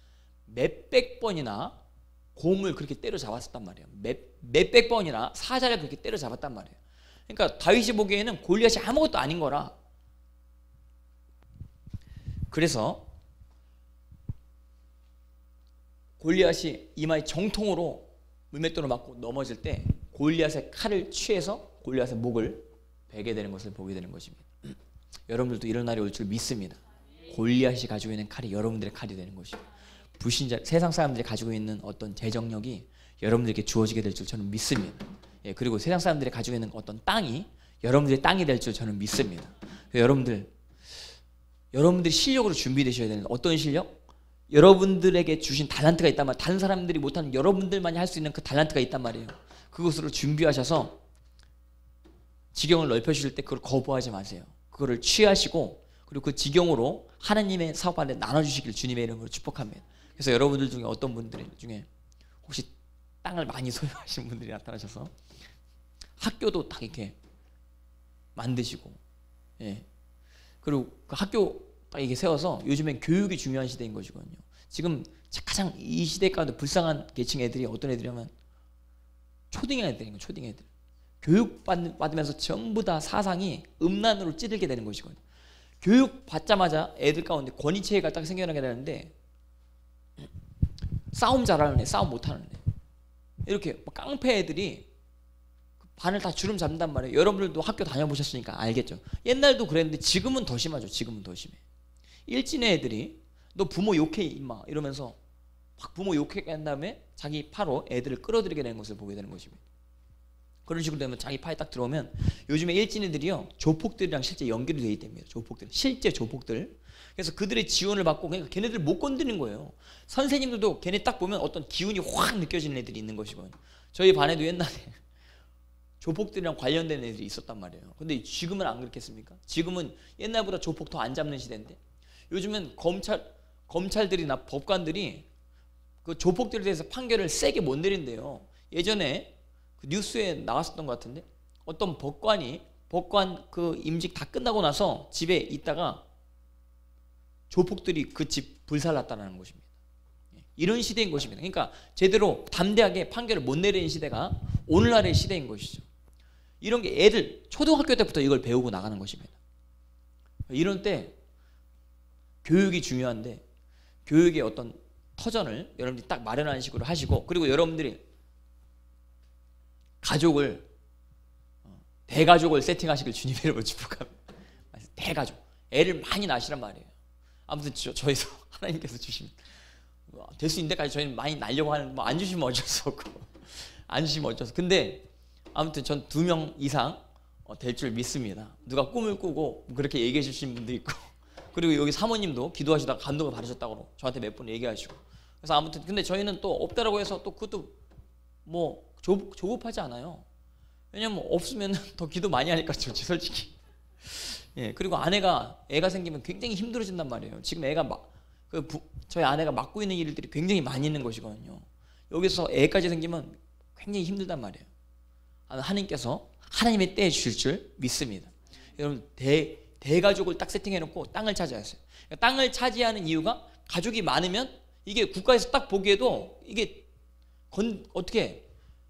몇백 번이나 곰을 그렇게 때려잡았단 말이에요. 몇, 몇백 번이나 사자를 그렇게 때려잡았단 말이에요. 그러니까 다윗이 보기에는 골리앗이 아무것도 아닌 거라. 그래서 골리앗이 이마에 정통으로 물맷돌을 맞고 넘어질 때 골리앗의 칼을 취해서 골리앗의 목을 베게 되는 것을 보게 되는 것입니다. 여러분들도 이런 날이 올 줄 믿습니다. 골리앗이 가지고 있는 칼이 여러분들의 칼이 되는 것입니다. 불신자 세상 사람들이 가지고 있는 어떤 재정력이 여러분들에게 주어지게 될 줄 저는 믿습니다. 예, 그리고 세상 사람들이 가지고 있는 어떤 땅이 여러분들의 땅이 될 줄 저는 믿습니다. 여러분들, 여러분들이 실력으로 준비되셔야 되는 어떤 실력? 여러분들에게 주신 달란트가 있단 말이에요. 다른 사람들이 못하는 여러분들만이 할 수 있는 그 달란트가 있단 말이에요. 그것으로 준비하셔서 지경을 넓혀주실 때 그걸 거부하지 마세요. 그거를 취하시고 그리고 그 지경으로 하나님의 사업 안에 나눠주시길 주님의 이름으로 축복합니다. 그래서 여러분들 중에 어떤 분들 중에 혹시 땅을 많이 소유하시는 분들이 나타나셔서 학교도 딱 이렇게 만드시고, 예, 그리고 그 학교 딱 이렇게 세워서 요즘엔 교육이 중요한 시대인 것이거든요. 지금 가장 이 시대 가운데 불쌍한 계층 애들이 어떤 애들이냐면 초딩 애들인 거예요. 초딩 애들. 교육 받, 받으면서 전부 다 사상이 음란으로 찌들게 되는 것이거든요. 교육 받자마자 애들 가운데 권위체계가 딱 생겨나게 되는데 싸움 잘하는 애, 싸움 못하는 애, 이렇게 깡패 애들이 반을 다 주름 잡는단 말이에요. 여러분들도 학교 다녀보셨으니까 알겠죠. 옛날도 그랬는데 지금은 더 심하죠. 지금은 더 심해. 일진의 애들이 너 부모 욕해 임마 이러면서 막 부모 욕해 한 다음에 자기 파로 애들을 끌어들이게 되는 것을 보게 되는 것입니다. 그런 식으로 되면 자기 파에 딱 들어오면 요즘에 일진 애들이요 조폭들이랑 실제 연결이 되어 있답니다. 조폭들, 실제 조폭들. 그래서 그들의 지원을 받고 그러니까 걔네들 못 건드리는 거예요. 선생님들도 걔네 딱 보면 어떤 기운이 확 느껴지는 애들이 있는 것이거든요. 저희 반에도 옛날에 조폭들이랑 관련된 애들이 있었단 말이에요. 근데 지금은 안 그렇겠습니까? 지금은 옛날보다 조폭 더 안 잡는 시대인데 요즘은 검찰, 검찰들이나 법관들이 그 조폭들에 대해서 판결을 세게 못 내린대요. 예전에 그 뉴스에 나왔었던 것 같은데 어떤 법관이 법관 그 임직 다 끝나고 나서 집에 있다가 조폭들이 그 집 불살랐다는 것입니다. 이런 시대인 것입니다. 그러니까 제대로 담대하게 판결을 못 내리는 시대가 오늘날의 시대인 것이죠. 이런 게 애들 초등학교 때부터 이걸 배우고 나가는 것입니다. 이런 때 교육이 중요한데 교육의 어떤 터전을 여러분들이 딱 마련하는 식으로 하시고 그리고 여러분들이 가족을 대가족을 세팅하시길 주님의 이름으로 축복합니다. 대가족 애를 많이 낳으시란 말이에요. 아무튼 저, 저희도 하나님께서 주시면 될 수 있는 데까지 저희는 많이 낳으려고 하는 뭐 안 주시면 어쩔 수 없고 안 주시면 어쩔 수 없고 근데 아무튼 전 두 명 이상 될 줄 믿습니다. 누가 꿈을 꾸고 그렇게 얘기해 주신 분도 있고 그리고 여기 사모님도 기도하시다가 감동을 받으셨다고 저한테 몇 번 얘기하시고 그래서 아무튼 근데 저희는 또 없다라고 해서 또 그것도 뭐 조, 조급하지 않아요. 왜냐면 없으면 더 기도 많이 하니까 좋지 솔직히. 예 그리고 아내가 애가 생기면 굉장히 힘들어진단 말이에요. 지금 애가 막 그 저희 아내가 맡고 있는 일들이 굉장히 많이 있는 것이거든요. 여기서 애까지 생기면 굉장히 힘들단 말이에요. 하나님께서 하나님의 때에 주실 줄 믿습니다. 여러분 대, 대가족을 딱 세팅해놓고 땅을 차지하세요. 그러니까 땅을 차지하는 이유가 가족이 많으면 이게 국가에서 딱 보기에도 이게 건, 어떻게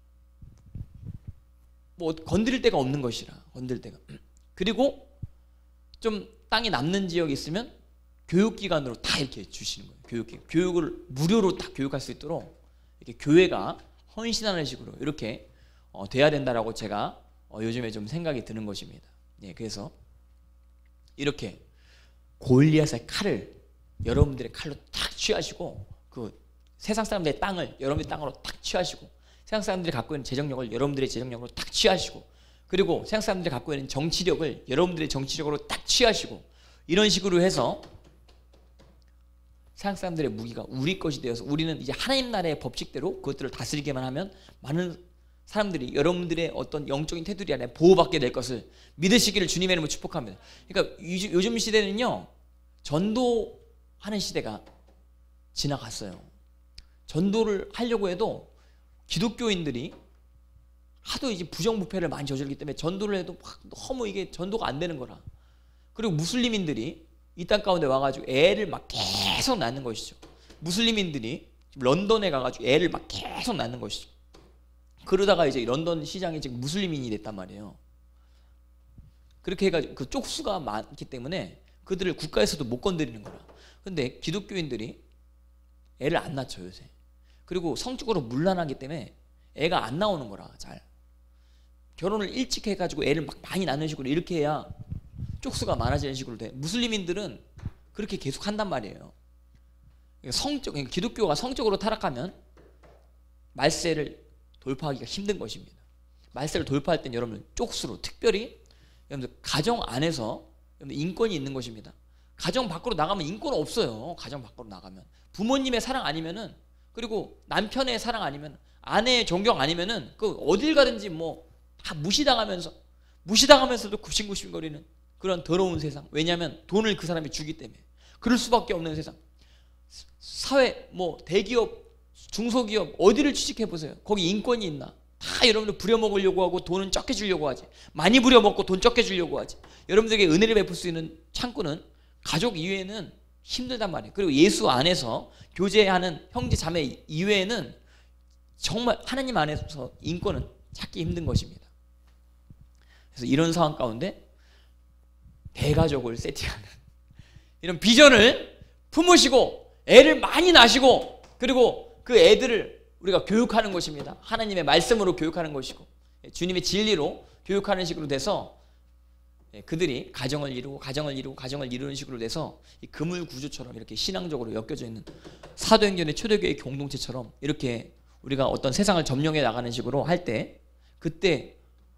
뭐 건드릴 데가 없는 것이라 건드릴 데가 그리고 좀 땅이 남는 지역이 있으면 교육기관으로 다 이렇게 주시는 거예요. 교육기 교육을 무료로 딱 교육할 수 있도록 이렇게 교회가 헌신하는 식으로 이렇게 어, 돼야 된다라고 제가 어, 요즘에 좀 생각이 드는 것입니다. 예, 그래서 이렇게 골리앗의 칼을 여러분들의 칼로 딱 취하시고 그 세상 사람들의 땅을 여러분들의 땅으로 딱 취하시고 세상 사람들이 갖고 있는 재정력을 여러분들의 재정력으로 딱 취하시고 그리고 세상 사람들이 갖고 있는 정치력을 여러분들의 정치력으로 딱 취하시고 이런 식으로 해서 세상 사람들의 무기가 우리 것이 되어서 우리는 이제 하나님 나라의 법칙대로 그것들을 다스리게만 하면 많은 사람들이 여러분들의 어떤 영적인 테두리 안에 보호받게 될 것을 믿으시기를 주님의 이름으로 축복합니다. 그러니까 요즘 시대는요 전도하는 시대가 지나갔어요. 전도를 하려고 해도 기독교인들이 하도 이제 부정부패를 많이 저지르기 때문에 전도를 해도 막 너무 이게 전도가 안 되는 거라. 그리고 무슬림인들이 이 땅 가운데 와가지고 애를 막 계속 낳는 것이죠. 무슬림인들이 런던에 가가지고 애를 막 계속 낳는 것이죠. 그러다가 이제 런던 시장이 지금 무슬림인이 됐단 말이에요. 그렇게 해가지고 그 쪽수가 많기 때문에 그들을 국가에서도 못 건드리는 거라. 근데 기독교인들이 애를 안 낳죠 요새. 그리고 성적으로 문란하기 때문에 애가 안 나오는 거라. 잘 결혼을 일찍 해가지고 애를 막 많이 낳는 식으로 이렇게 해야 쪽수가 많아지는 식으로 돼. 무슬림인들은 그렇게 계속 한단 말이에요. 성적, 기독교가 성적으로 타락하면 말세를 돌파하기가 힘든 것입니다. 말세를 돌파할 땐 여러분 쪽수로 특별히 여러분들 가정 안에서 여러분들 인권이 있는 것입니다. 가정 밖으로 나가면 인권 없어요. 가정 밖으로 나가면 부모님의 사랑 아니면은 그리고 남편의 사랑 아니면 아내의 존경 아니면은 그 어딜 가든지 뭐 다 무시당하면서 무시당하면서도 굽신굽신거리는 그런 더러운 세상. 왜냐하면 돈을 그 사람이 주기 때문에 그럴 수밖에 없는 세상. 사회 뭐 대기업 중소기업 어디를 취직해 보세요. 거기 인권이 있나? 다 여러분들 부려먹으려고 하고 돈은 적게 주려고 하지. 많이 부려먹고 돈 적게 주려고 하지. 여러분들에게 은혜를 베풀 수 있는 창구는 가족 이외에는 힘들단 말이에요. 그리고 예수 안에서 교제하는 형제 자매 이외에는 정말 하나님 안에서 인권은 찾기 힘든 것입니다. 그래서 이런 상황 가운데 대가족을 세팅하는 이런 비전을 품으시고 애를 많이 낳으시고 그리고 그 애들을 우리가 교육하는 것입니다. 하나님의 말씀으로 교육하는 것이고 주님의 진리로 교육하는 식으로 돼서 그들이 가정을 이루고 가정을 이루고 가정을 이루는 식으로 돼서 이 그물 구조처럼 이렇게 신앙적으로 엮여져 있는 사도행전의 초대교회 공동체처럼 이렇게 우리가 어떤 세상을 점령해 나가는 식으로 할 때 그때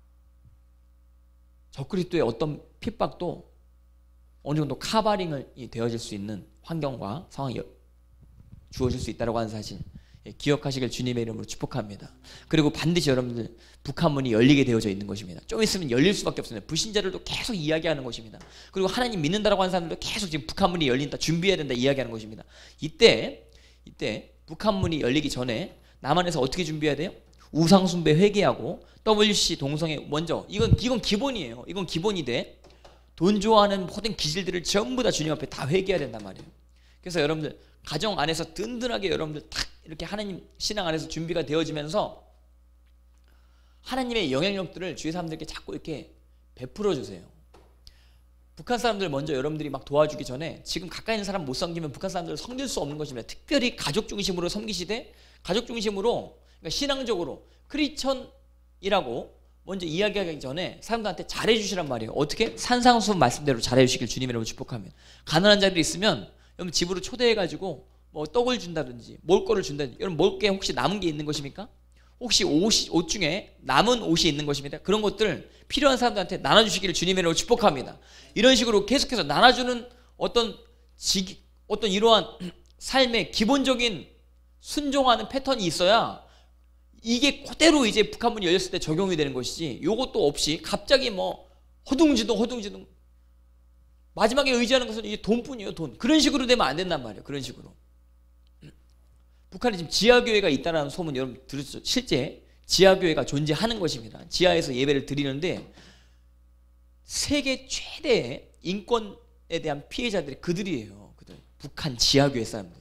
적그리스도의 어떤 핍박도 어느 정도 카바링이 되어질 수 있는 환경과 상황이 주어질 수 있다고 하는 사실 기억하시길 주님의 이름으로 축복합니다. 그리고 반드시 여러분들 북한문이 열리게 되어져 있는 것입니다. 좀 있으면 열릴 수밖에 없습니다. 불신자들도 계속 이야기하는 것입니다. 그리고 하나님 믿는다라고 하는 사람들도 계속 지금 북한문이 열린다, 준비해야 된다 이야기하는 것입니다. 이때 이때 북한문이 열리기 전에 남한에서 어떻게 준비해야 돼요? 우상숭배 회개하고 더블유씨 동성애 먼저 이건 이건 기본이에요. 이건 기본이 돼. 돈 좋아하는 모든 기질들을 전부 다 주님 앞에 다 회개해야 된단 말이에요. 그래서 여러분들 가정 안에서 든든하게 여러분들 탁 이렇게 하나님 신앙 안에서 준비가 되어지면서 하나님의 영향력들을 주위 사람들께 자꾸 이렇게 베풀어 주세요. 북한 사람들 먼저 여러분들이 막 도와주기 전에 지금 가까이 있는 사람 못 섬기면 북한 사람들을 섬길 수 없는 것입니다. 특별히 가족 중심으로 섬기시되 가족 중심으로 그러니까 신앙적으로 크리스천이라고 먼저 이야기하기 전에 사람들한테 잘해주시란 말이에요. 어떻게? 산상수훈 말씀대로 잘해주시길 주님의 이름으로 축복합니다. 가난한 자들이 있으면 여러분 집으로 초대해가지고 뭐 떡을 준다든지 먹을 준다든지 여러분 먹을 게 혹시 남은 게 있는 것입니까? 혹시 옷이, 옷 중에 남은 옷이 있는 것입니다. 그런 것들 필요한 사람들한테 나눠주시기를 주님의 이름으로 축복합니다. 이런 식으로 계속해서 나눠주는 어떤 지, 어떤 이러한 삶의 기본적인 순종하는 패턴이 있어야 이게 그대로 이제 북한문이 열렸을 때 적용이 되는 것이지 요것도 없이 갑자기 뭐 허둥지둥 허둥지둥 마지막에 의지하는 것은 이게 돈뿐이에요. 돈. 그런 식으로 되면 안 된단 말이에요. 그런 식으로. 북한에 지금 지하교회가 있다는 소문 여러분 들으셨죠? 실제 지하교회가 존재하는 것입니다. 지하에서 예배를 드리는데 세계 최대의 인권에 대한 피해자들이 그들이에요. 그들. 북한 지하교회 사람들.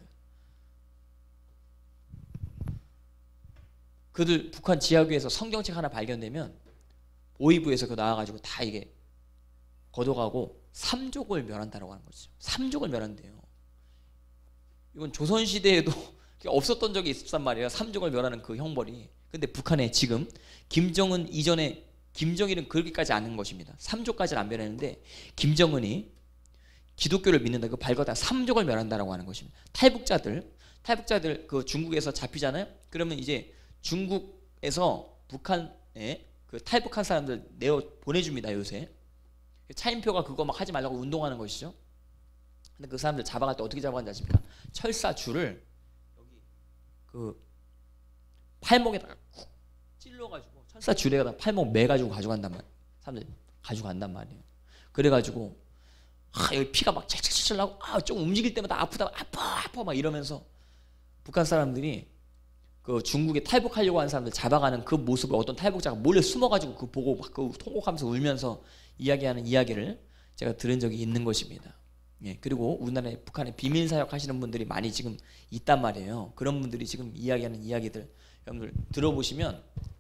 그들 북한 지하교회에서 성경책 하나 발견되면 오이부에서 그 나와가지고 다 이게 걷어가고 삼족을 멸한다라고 하는 거죠. 삼족을 멸한대요. 이건 조선시대에도 없었던 적이 있었단 말이에요. 삼족을 멸하는 그 형벌이. 근데 북한에 지금 김정은 이전에 김정일은 그렇게까지 않은 것입니다. 삼족까지는 안 멸했는데 김정은이 기독교를 믿는다. 그 발거다 삼족을 멸한다라고 하는 것입니다. 탈북자들, 탈북자들 그 중국에서 잡히잖아요. 그러면 이제 중국에서 북한에 그 탈북한 사람들 내어 보내줍니다. 요새 차인표가 그거 막 하지 말라고 운동하는 것이죠. 근데 그 사람들 잡아갈 때 어떻게 잡아간지 아십니까? 철사 줄을 여기 그 팔목에다가 쿡 찔러가지고 철사 줄에다가 팔목 매가지고 가져간단 말이에요. 사람들 가져간단 말이에요. 그래가지고 아 여기 피가 막 찰찰찰 나고 아 좀 움직일 때마다 아프다 아파 아파 막 이러면서 북한 사람들이 그 중국에 탈북하려고 하는 사람들 잡아가는 그 모습을 어떤 탈북자가 몰래 숨어가지고 그 보고 막 그 통곡하면서 울면서 이야기하는 이야기를 제가 들은 적이 있는 것입니다. 예, 그리고 우리나라에 북한에 비밀 사역 하시는 분들이 많이 지금 있단 말이에요. 그런 분들이 지금 이야기하는 이야기들 여러분들 들어보시면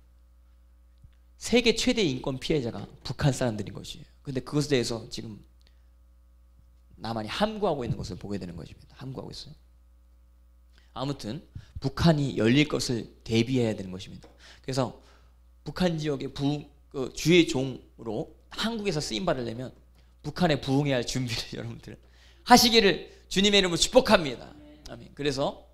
세계 최대 인권 피해자가 북한 사람들인 것이에요. 근데 그것에 대해서 지금 남한이 함구하고 있는 것을 보게 되는 것입니다. 함구하고 있어요. 아무튼 북한이 열릴 것을 대비해야 되는 것입니다. 그래서 북한 지역의 부, 그 주의 종으로 한국에서 쓰임 받으려면 북한에 부응해야 할 준비를 여러분들 하시기를 주님의 이름으로 축복합니다. 아멘. 그래서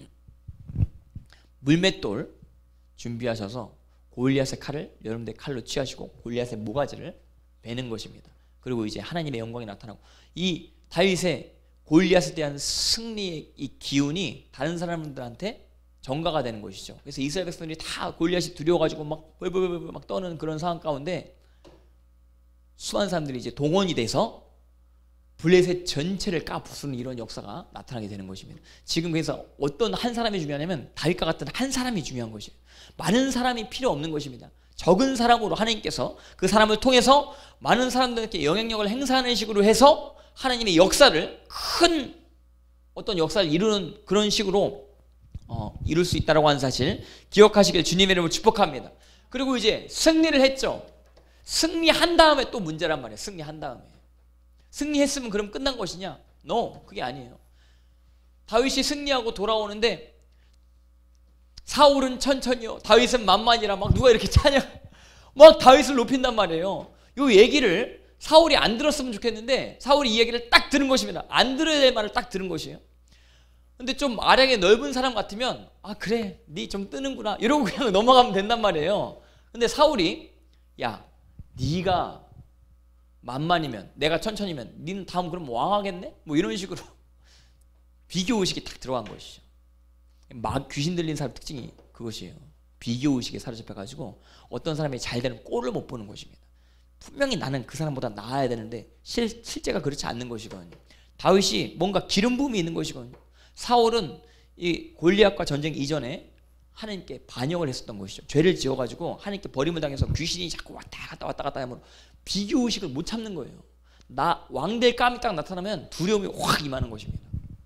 물맷돌 준비하셔서 골리앗의 칼을 여러분들 칼로 취하시고 골리앗의 모가지를 베는 것입니다. 그리고 이제 하나님의 영광이 나타나고 이 다윗의 골리앗에 대한 승리의 이 기운이 다른 사람들한테 전가가 되는 것이죠. 그래서 이스라엘 백성들이 다 골리앗이 두려워가지고 막 벌벌벌 막 떠는 그런 상황 가운데 수많은 사람들이 이제 동원이 돼서 블레셋 전체를 까부수는 이런 역사가 나타나게 되는 것입니다. 지금 그래서 어떤 한 사람이 중요하냐면 다윗과 같은 한 사람이 중요한 것이에요. 많은 사람이 필요 없는 것입니다. 적은 사람으로 하나님께서 그 사람을 통해서 많은 사람들에게 영향력을 행사하는 식으로 해서 하나님의 역사를 큰 어떤 역사를 이루는 그런 식으로 어, 이룰 수 있다고 하는 사실 기억하시길 주님의 이름으로 축복합니다. 그리고 이제 승리를 했죠. 승리한 다음에 또 문제란 말이에요. 승리한 다음에 승리했으면 그럼 끝난 것이냐? No, 그게 아니에요. 다윗이 승리하고 돌아오는데 사울은 천천히요, 다윗은 만만이라 막 누가 이렇게 찬양, 막 다윗을 높인단 말이에요. 이 얘기를 사울이 안 들었으면 좋겠는데 사울이 이 얘기를 딱 들은 것입니다. 안 들어야 될 말을 딱 들은 것이에요. 근데 좀 아량이 넓은 사람 같으면 아 그래 니 좀 뜨는구나 이러고 그냥 넘어가면 된단 말이에요. 근데 사울이 야 니가 만만이면 내가 천천히면 니는 다음 그럼 왕하겠네? 뭐 이런 식으로 비교의식이 딱 들어간 것이죠. 막 귀신 들린 사람 특징이 그것이에요. 비교의식에 사로잡혀가지고 어떤 사람이 잘 되는 꼴을 못 보는 것입니다. 분명히 나는 그 사람보다 나아야 되는데 실, 실제가 그렇지 않는 것이거든요. 다윗이 뭔가 기름 부음이 있는 것이거든요. 사울은 이 골리앗과 전쟁 이전에 하나님께 반역을 했었던 것이죠. 죄를 지어가지고 하나님께 버림을 당해서 귀신이 자꾸 왔다 갔다 왔다 갔다 하면 비교의식을 못 참는 거예요. 나 왕될 감이 딱 나타나면 두려움이 확 임하는 것입니다.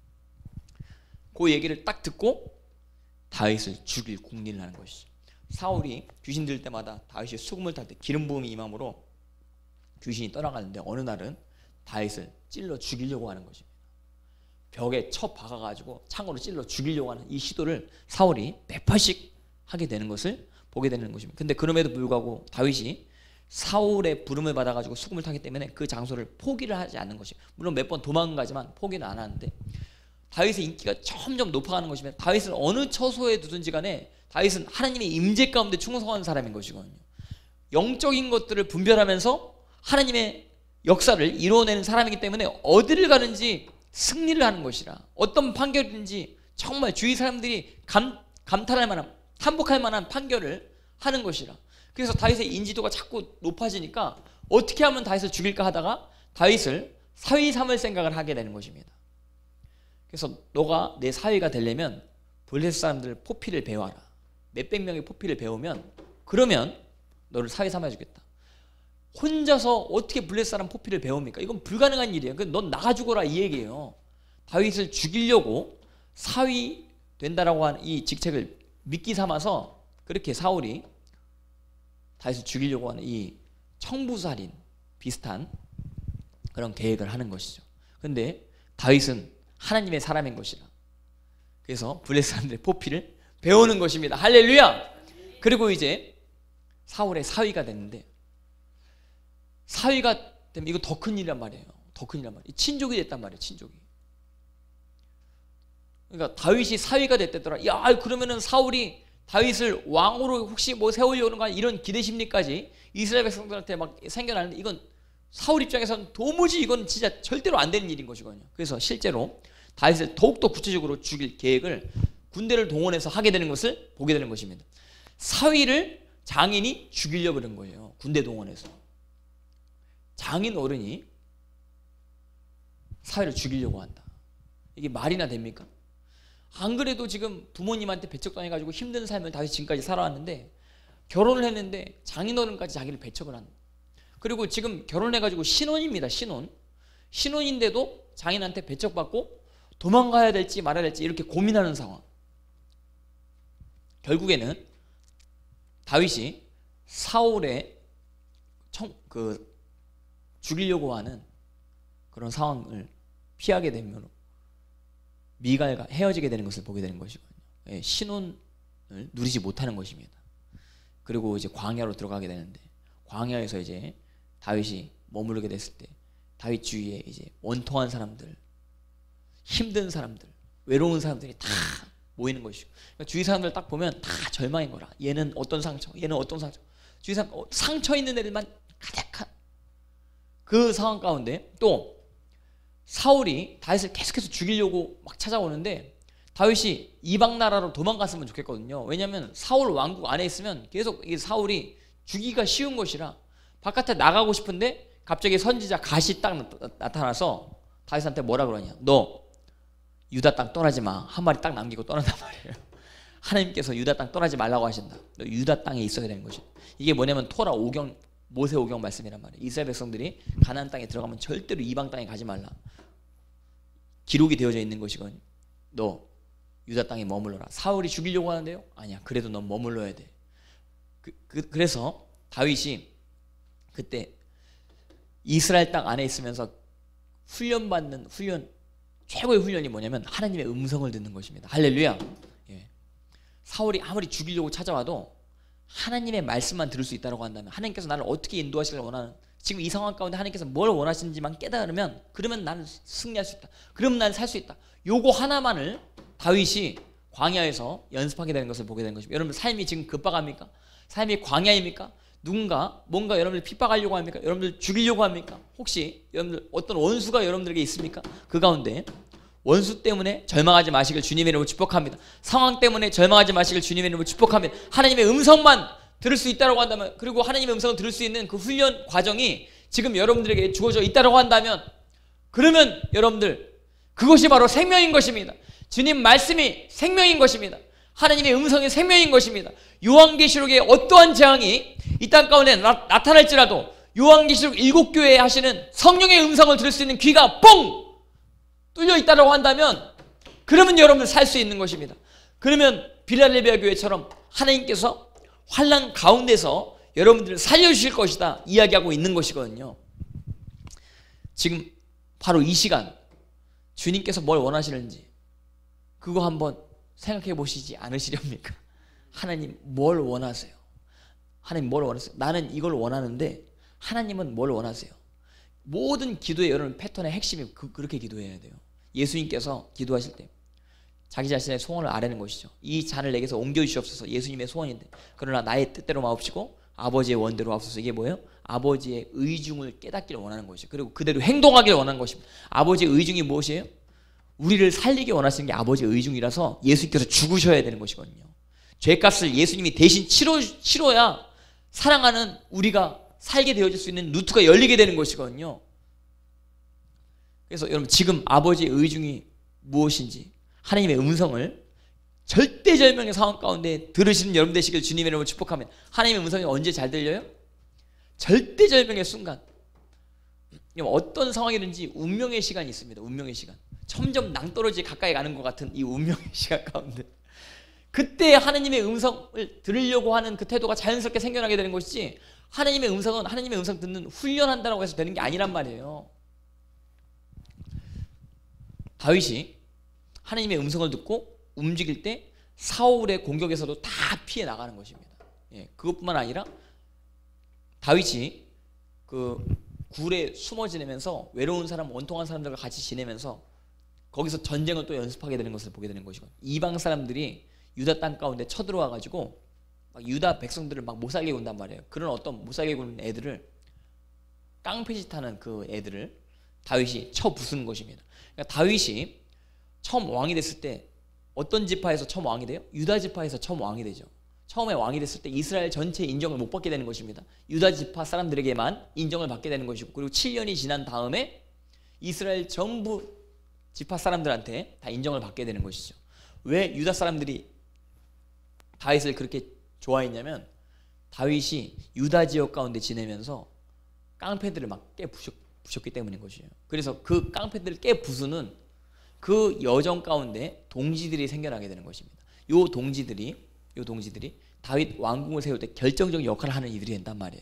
그 얘기를 딱 듣고 다윗을 죽일 궁리를 하는 것이죠. 사울이 귀신 들 때마다 다윗이 수금을 탈 때 기름 부음이 임함으로 귀신이 떠나가는데 어느 날은 다윗을 찔러 죽이려고 하는 것입니다. 벽에 쳐 박아가지고 창으로 찔러 죽이려고 하는 이 시도를 사울이 몇 번씩 하게 되는 것을 보게 되는 것입니다. 근데 그럼에도 불구하고 다윗이 사울의 부름을 받아가지고 수금을 타기 때문에 그 장소를 포기를 하지 않는 것이, 물론 몇 번 도망가지만 포기는 안 하는데 다윗의 인기가 점점 높아가는 것이면 다윗을 어느 처소에 두든지 간에 다윗은 하나님의 임재 가운데 충성하는 사람인 것이거든요. 영적인 것들을 분별하면서 하나님의 역사를 이루어내는 사람이기 때문에 어디를 가는지 승리를 하는 것이라, 어떤 판결이든지 정말 주위 사람들이 감, 감탄할 만한, 탄복할 만한 판결을 하는 것이라. 그래서 다윗의 인지도가 자꾸 높아지니까 어떻게 하면 다윗을 죽일까 하다가 다윗을 사위 삼을 생각을 하게 되는 것입니다. 그래서 너가 내 사위가 되려면 블레셋 사람들 포피를 배워라. 몇백 명의 포피를 배우면 그러면 너를 사위 삼아주겠다. 혼자서 어떻게 블레셋 사람 포피를 배웁니까? 이건 불가능한 일이에요. 넌 나가 죽어라 이 얘기예요. 다윗을 죽이려고 사위 된다라고 하는 이 직책을 미끼 삼아서 그렇게 사울이 다윗을 죽이려고 하는 이 청부살인 비슷한 그런 계획을 하는 것이죠. 근데 다윗은 하나님의 사람인 것이라. 그래서 블레셋 사람들의 포피를 배우는 것입니다. 할렐루야. 그리고 이제 사울의 사위가 됐는데, 사위가 되면 이거 더 큰 일이란 말이에요. 더 큰 일이란 말이에요. 친족이 됐단 말이에요. 친족이. 그러니까 다윗이 사위가 됐대더라. 야 그러면은 사울이 다윗을 왕으로 혹시 뭐 세우려는 거 이런 기대심리까지 이스라엘 백성들한테 막 생겨나는데, 이건 사울 입장에서는 도무지 이건 진짜 절대로 안 되는 일인 것이거든요. 그래서 실제로 다윗을 더욱더 구체적으로 죽일 계획을 군대를 동원해서 하게 되는 것을 보게 되는 것입니다. 사위를 장인이 죽이려고 그런 거예요. 군대 동원해서. 장인 어른이 사위를 죽이려고 한다. 이게 말이나 됩니까? 안 그래도 지금 부모님한테 배척당해가지고 힘든 삶을 다시 지금까지 살아왔는데, 결혼을 했는데 장인어른까지 자기를 배척을 한다. 그리고 지금 결혼해가지고 신혼입니다. 신혼. 신혼인데도 장인한테 배척받고 도망가야 될지 말아야 될지 이렇게 고민하는 상황. 결국에는 다윗이 사울의 청, 그 죽이려고 하는 그런 상황을 피하게 되면 미갈과 헤어지게 되는 것을 보게 되는 것이거든요. 예, 신혼을 누리지 못하는 것입니다. 그리고 이제 광야로 들어가게 되는데, 광야에서 이제 다윗이 머무르게 됐을 때 다윗 주위에 이제 원통한 사람들, 힘든 사람들, 외로운 사람들이 다 모이는 것이고, 그러니까 주위 사람들 딱 보면 다 절망인 거라. 얘는 어떤 상처, 얘는 어떤 상처, 주위 사람 어, 상처 있는 애들만 가득한 그 상황 가운데 또 사울이 다윗을 계속해서 죽이려고 막 찾아오는데, 다윗이 이방 나라로 도망갔으면 좋겠거든요. 왜냐하면 사울 왕국 안에 있으면 계속 이 사울이 죽이기가 쉬운 것이라 바깥에 나가고 싶은데 갑자기 선지자 갓이 딱 나타나서 다윗한테 뭐라 그러냐. 너 유다 땅 떠나지 마. 한 마리 딱 남기고 떠난단 말이에요. 하나님께서 유다 땅 떠나지 말라고 하신다. 너 유다 땅에 있어야 되는 것이다. 이게 뭐냐면 토라 오경, 모세 오경 말씀이란 말이에요. 이스라엘 백성들이 가나안 땅에 들어가면 절대로 이방 땅에 가지 말라. 기록이 되어져 있는 것이거든요. 너 유다 땅에 머물러라. 사울이 죽이려고 하는데요? 아니야. 그래도 넌 머물러야 돼. 그, 그, 그래서 다윗이 그때 이스라엘 땅 안에 있으면서 훈련받는 훈련 최고의 훈련이 뭐냐면 하나님의 음성을 듣는 것입니다. 할렐루야. 예. 사울이 아무리 죽이려고 찾아와도 하나님의 말씀만 들을 수 있다고 한다면, 하나님께서 나를 어떻게 인도하시길 원하는, 지금 이 상황 가운데 하나님께서 뭘 원하시는지만 깨달으면, 그러면 나는 승리할 수 있다. 그러면 나는 살 수 있다. 요거 하나만을 다윗이 광야에서 연습하게 되는 것을 보게 되는 것입니다. 여러분 삶이 지금 급박합니까? 삶이 광야입니까? 누군가 뭔가 여러분들 핍박하려고 합니까? 여러분들 죽이려고 합니까? 혹시 여러분들 어떤 원수가 여러분들에게 있습니까? 그 가운데 원수 때문에 절망하지 마시길 주님의 이름으로 축복합니다. 상황 때문에 절망하지 마시길 주님의 이름으로 축복합니다. 하나님의 음성만 들을 수 있다고 한다면, 그리고 하나님의 음성을 들을 수 있는 그 훈련 과정이 지금 여러분들에게 주어져 있다고 한다면, 그러면 여러분들 그것이 바로 생명인 것입니다. 주님 말씀이 생명인 것입니다. 하나님의 음성이 생명인 것입니다. 요한계시록에 어떠한 재앙이 이 땅 가운데 나, 나타날지라도 요한계시록 일곱 교회에 하시는 성령의 음성을 들을 수 있는 귀가 뻥 뚫려 있다고 한다면, 그러면 여러분들 살 수 있는 것입니다. 그러면 빌라델비아 교회처럼 하나님께서 환난 가운데서 여러분들을 살려주실 것이다 이야기하고 있는 것이거든요. 지금 바로 이 시간 주님께서 뭘 원하시는지 그거 한번 생각해 보시지 않으시렵니까? 하나님 뭘 원하세요? 하나님 뭘 원하세요? 나는 이걸 원하는데 하나님은 뭘 원하세요? 모든 기도의 여러분 패턴의 핵심이 그, 그렇게 기도해야 돼요. 예수님께서 기도하실 때 자기 자신의 소원을 아뢰는 것이죠. 이 잔을 내게서 옮겨주시옵소서. 예수님의 소원인데, 그러나 나의 뜻대로 마옵시고 아버지의 원대로 하옵소서. 이게 뭐예요? 아버지의 의중을 깨닫기를 원하는 것이죠. 그리고 그대로 행동하기를 원하는 것입니다. 아버지의 의중이 무엇이에요? 우리를 살리기 원하시는 게 아버지의 의중이라서 예수님께서 죽으셔야 되는 것이거든요. 죄값을 예수님이 대신 치러, 치러야 사랑하는 우리가 살게 되어질 수 있는 루트가 열리게 되는 것이거든요. 그래서 여러분 지금 아버지의 의중이 무엇인지 하나님의 음성을 절대절명의 상황 가운데 들으시는 여러분 되시길 주님의 이름으로 축복하면, 하나님의 음성이 언제 잘 들려요? 절대절명의 순간. 어떤 상황이든지 운명의 시간이 있습니다. 운명의 시간. 점점 낭떠러지 가까이 가는 것 같은 이 운명의 시간 가운데 그때 하나님의 음성을 들으려고 하는 그 태도가 자연스럽게 생겨나게 되는 것이지, 하나님의 음성은 하나님의 음성 듣는 훈련한다고 해서 되는 게 아니란 말이에요. 다윗이 하나님의 음성을 듣고 움직일 때 사울의 공격에서도 다 피해 나가는 것입니다. 예, 그것뿐만 아니라 다윗이 그 굴에 숨어 지내면서 외로운 사람, 원통한 사람들과 같이 지내면서 거기서 전쟁을 또 연습하게 되는 것을 보게 되는 것이고, 이방 사람들이 유다 땅 가운데 쳐들어와 가지고 막 유다 백성들을 막 못 살게 군단 말이에요. 그런 어떤 못 살게 구는 애들을, 깡패짓하는 그 애들을 다윗이 쳐 부수는 것입니다. 그러니까 다윗이 처음 왕이 됐을 때 어떤 지파에서 처음 왕이 돼요? 유다 지파에서 처음 왕이 되죠. 처음에 왕이 됐을 때 이스라엘 전체의 인정을 못 받게 되는 것입니다. 유다 지파 사람들에게만 인정을 받게 되는 것이고, 그리고 칠 년이 지난 다음에 이스라엘 전부 지파 사람들한테 다 인정을 받게 되는 것이죠. 왜 유다 사람들이 다윗을 그렇게 좋아했냐면, 다윗이 유다 지역 가운데 지내면서 깡패들을 막 깨 부셨기 때문인 것이에요. 그래서 그 깡패들을 깨 부수는 그 여정 가운데 동지들이 생겨나게 되는 것입니다. 요 동지들이 요 동지들이 다윗 왕궁을 세울 때 결정적인 역할을 하는 이들이 된단 말이에요.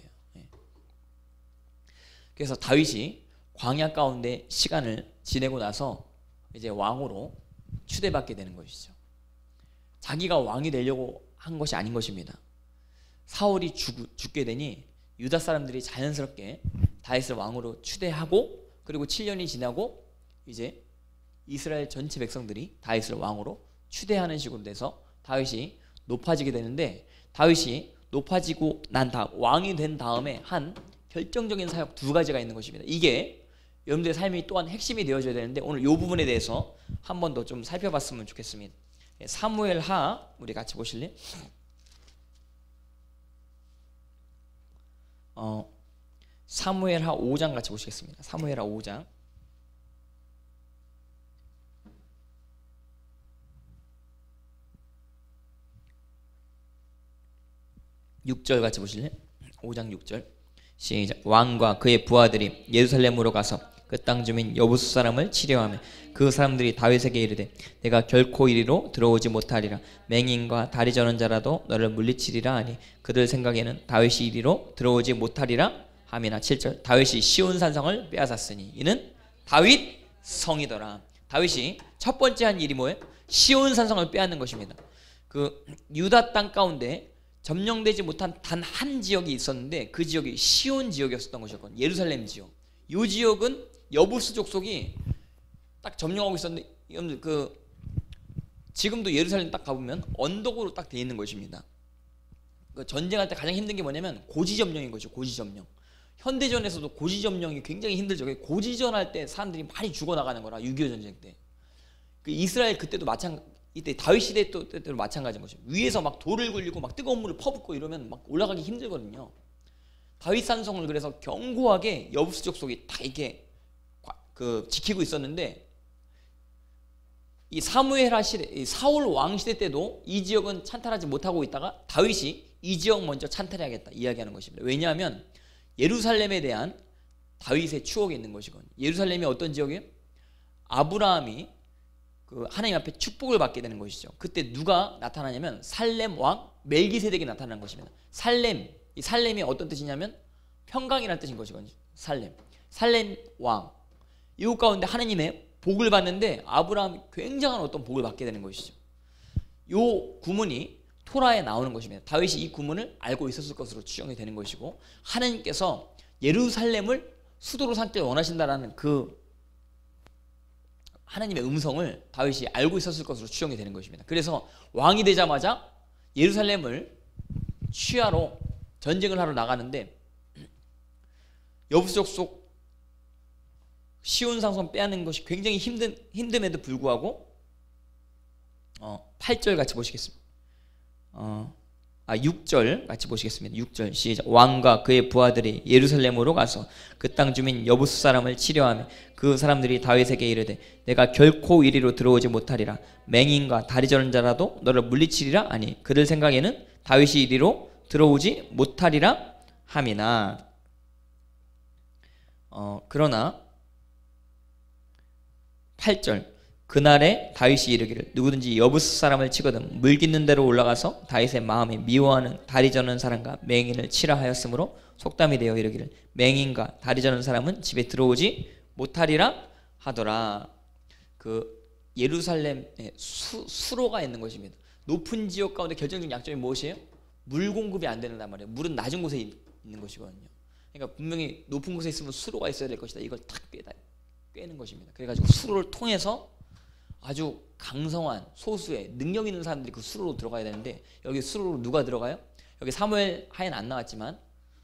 그래서 다윗이 광야 가운데 시간을 지내고 나서 이제 왕으로 추대받게 되는 것이죠. 자기가 왕이 되려고 한 것이 아닌 것입니다. 사울이 죽, 죽게 되니 유다 사람들이 자연스럽게 다윗을 왕으로 추대하고, 그리고 칠 년이 지나고 이제 이스라엘 전체 백성들이 다윗을 왕으로 추대하는 식으로 돼서 다윗이 높아지게 되는데, 다윗이 높아지고 난 다음 왕이 된 다음에 한 결정적인 사역 두 가지가 있는 것입니다. 이게 여러분들의 삶이 또한 핵심이 되어져야 되는데, 오늘 이 부분에 대해서 한 번 더 좀 살펴봤으면 좋겠습니다. 사무엘하 우리 같이 보실래요? 어, 사무엘하 오 장 같이 보시겠습니다. 사무엘하 오 장 육 절 같이 보실래요? 오 장 육 절 시작. 왕과 그의 부하들이 예루살렘으로 가서 그 땅 주민 여부수 사람을 치려하며 그 사람들이 다윗에게 이르되 내가 결코 이리로 들어오지 못하리라. 맹인과 다리 저는 자라도 너를 물리치리라 하니 그들 생각에는 다윗이 이리로 들어오지 못하리라 함이나. 칠 절 다윗이 시온 산성을 빼앗았으니 이는 다윗 성이더라. 다윗이 첫 번째 한 일이 뭐예요? 시온 산성을 빼앗는 것입니다. 그 유다 땅 가운데 점령되지 못한 단 한 지역이 있었는데 그 지역이 시온 지역이었던 것이었거든요. 예루살렘 지역. 이 지역은 여부스 족속이 딱 점령하고 있었는데, 여러분들 그 지금도 예루살렘 딱 가보면 언덕으로 딱 돼 있는 것입니다. 그 전쟁할 때 가장 힘든 게 뭐냐면 고지점령인 것이죠. 고지점령. 현대전에서도 고지점령이 굉장히 힘들죠. 고지전 할 때 사람들이 많이 죽어나가는 거라. 육이오 전쟁 때. 그 이스라엘 그때도 마찬가지, 이때 다윗 시대 때도 마찬가지인 것이죠. 위에서 막 돌을 굴리고 막 뜨거운 물을 퍼붓고 이러면 막 올라가기 힘들거든요. 다윗 산성을 그래서 견고하게 여부스 족속이 다 이렇게 그 지키고 있었는데, 이 사무엘하 시대, 사울 왕 시대 때도 이 지역은 찬탈하지 못하고 있다가 다윗이 이 지역 먼저 찬탈해야겠다 이야기하는 것입니다. 왜냐하면 예루살렘에 대한 다윗의 추억이 있는 것이거든요. 예루살렘이 어떤 지역이에요? 아브라함이 그 하나님 앞에 축복을 받게 되는 것이죠. 그때 누가 나타나냐면 살렘 왕 멜기세덱이 나타나는 것입니다. 살렘, 이 살렘이 어떤 뜻이냐면 평강이라는 뜻인 것이거든요. 살렘, 살렘 왕. 이곳 가운데 하나님의 복을 받는데 아브라함이 굉장한 어떤 복을 받게 되는 것이죠. 이 구문이 토라에 나오는 것입니다. 다윗이 이 구문을 알고 있었을 것으로 추정이 되는 것이고, 하나님께서 예루살렘을 수도로 삼기를 원하신다라는 그 하나님의 음성을 다윗이 알고 있었을 것으로 추정이 되는 것입니다. 그래서 왕이 되자마자 예루살렘을 취하러 전쟁을 하러 나가는데, 여부스 족속 시온 산성 빼앗는 것이 굉장히 힘든, 힘듦에도 불구하고 어, 팔 절 같이 보시겠습니다. 어, 아, 육 절 같이 보시겠습니다. 육 절 시작. 왕과 그의 부하들이 예루살렘으로 가서 그 땅 주민 여부스 사람을 치려하며 그 사람들이 다윗에게 이르되 내가 결코 이리로 들어오지 못하리라. 맹인과 다리 저는 자라도 너를 물리치리라. 아니 그들 생각에는 다윗이 이리로 들어오지 못하리라 함이나. 어, 그러나 팔 절 그날에 다윗이 이르기를 누구든지 여부스 사람을 치거든 물깃는 대로 올라가서 다윗의 마음이 미워하는 다리 저는 사람과 맹인을 치라 하였으므로 속담이 되어 이르기를 맹인과 다리 저는 사람은 집에 들어오지 못하리라 하더라. 그 예루살렘에 수, 수로가 있는 것입니다. 높은 지역 가운데 결정적인 약점이 무엇이에요? 물 공급이 안 된단 말이에요. 물은 낮은 곳에 있는 것이거든요. 그러니까 분명히 높은 곳에 있으면 수로가 있어야 될 것이다. 이걸 탁 꿰다, 꿰는 것입니다. 그래가지고 수로를 통해서 아주 강성한 소수의 능력 있는 사람들이 그 수로로 들어가야 되는데, 여기 수로로 누가 들어가요? 여기 사무엘 하에는 안 나왔지만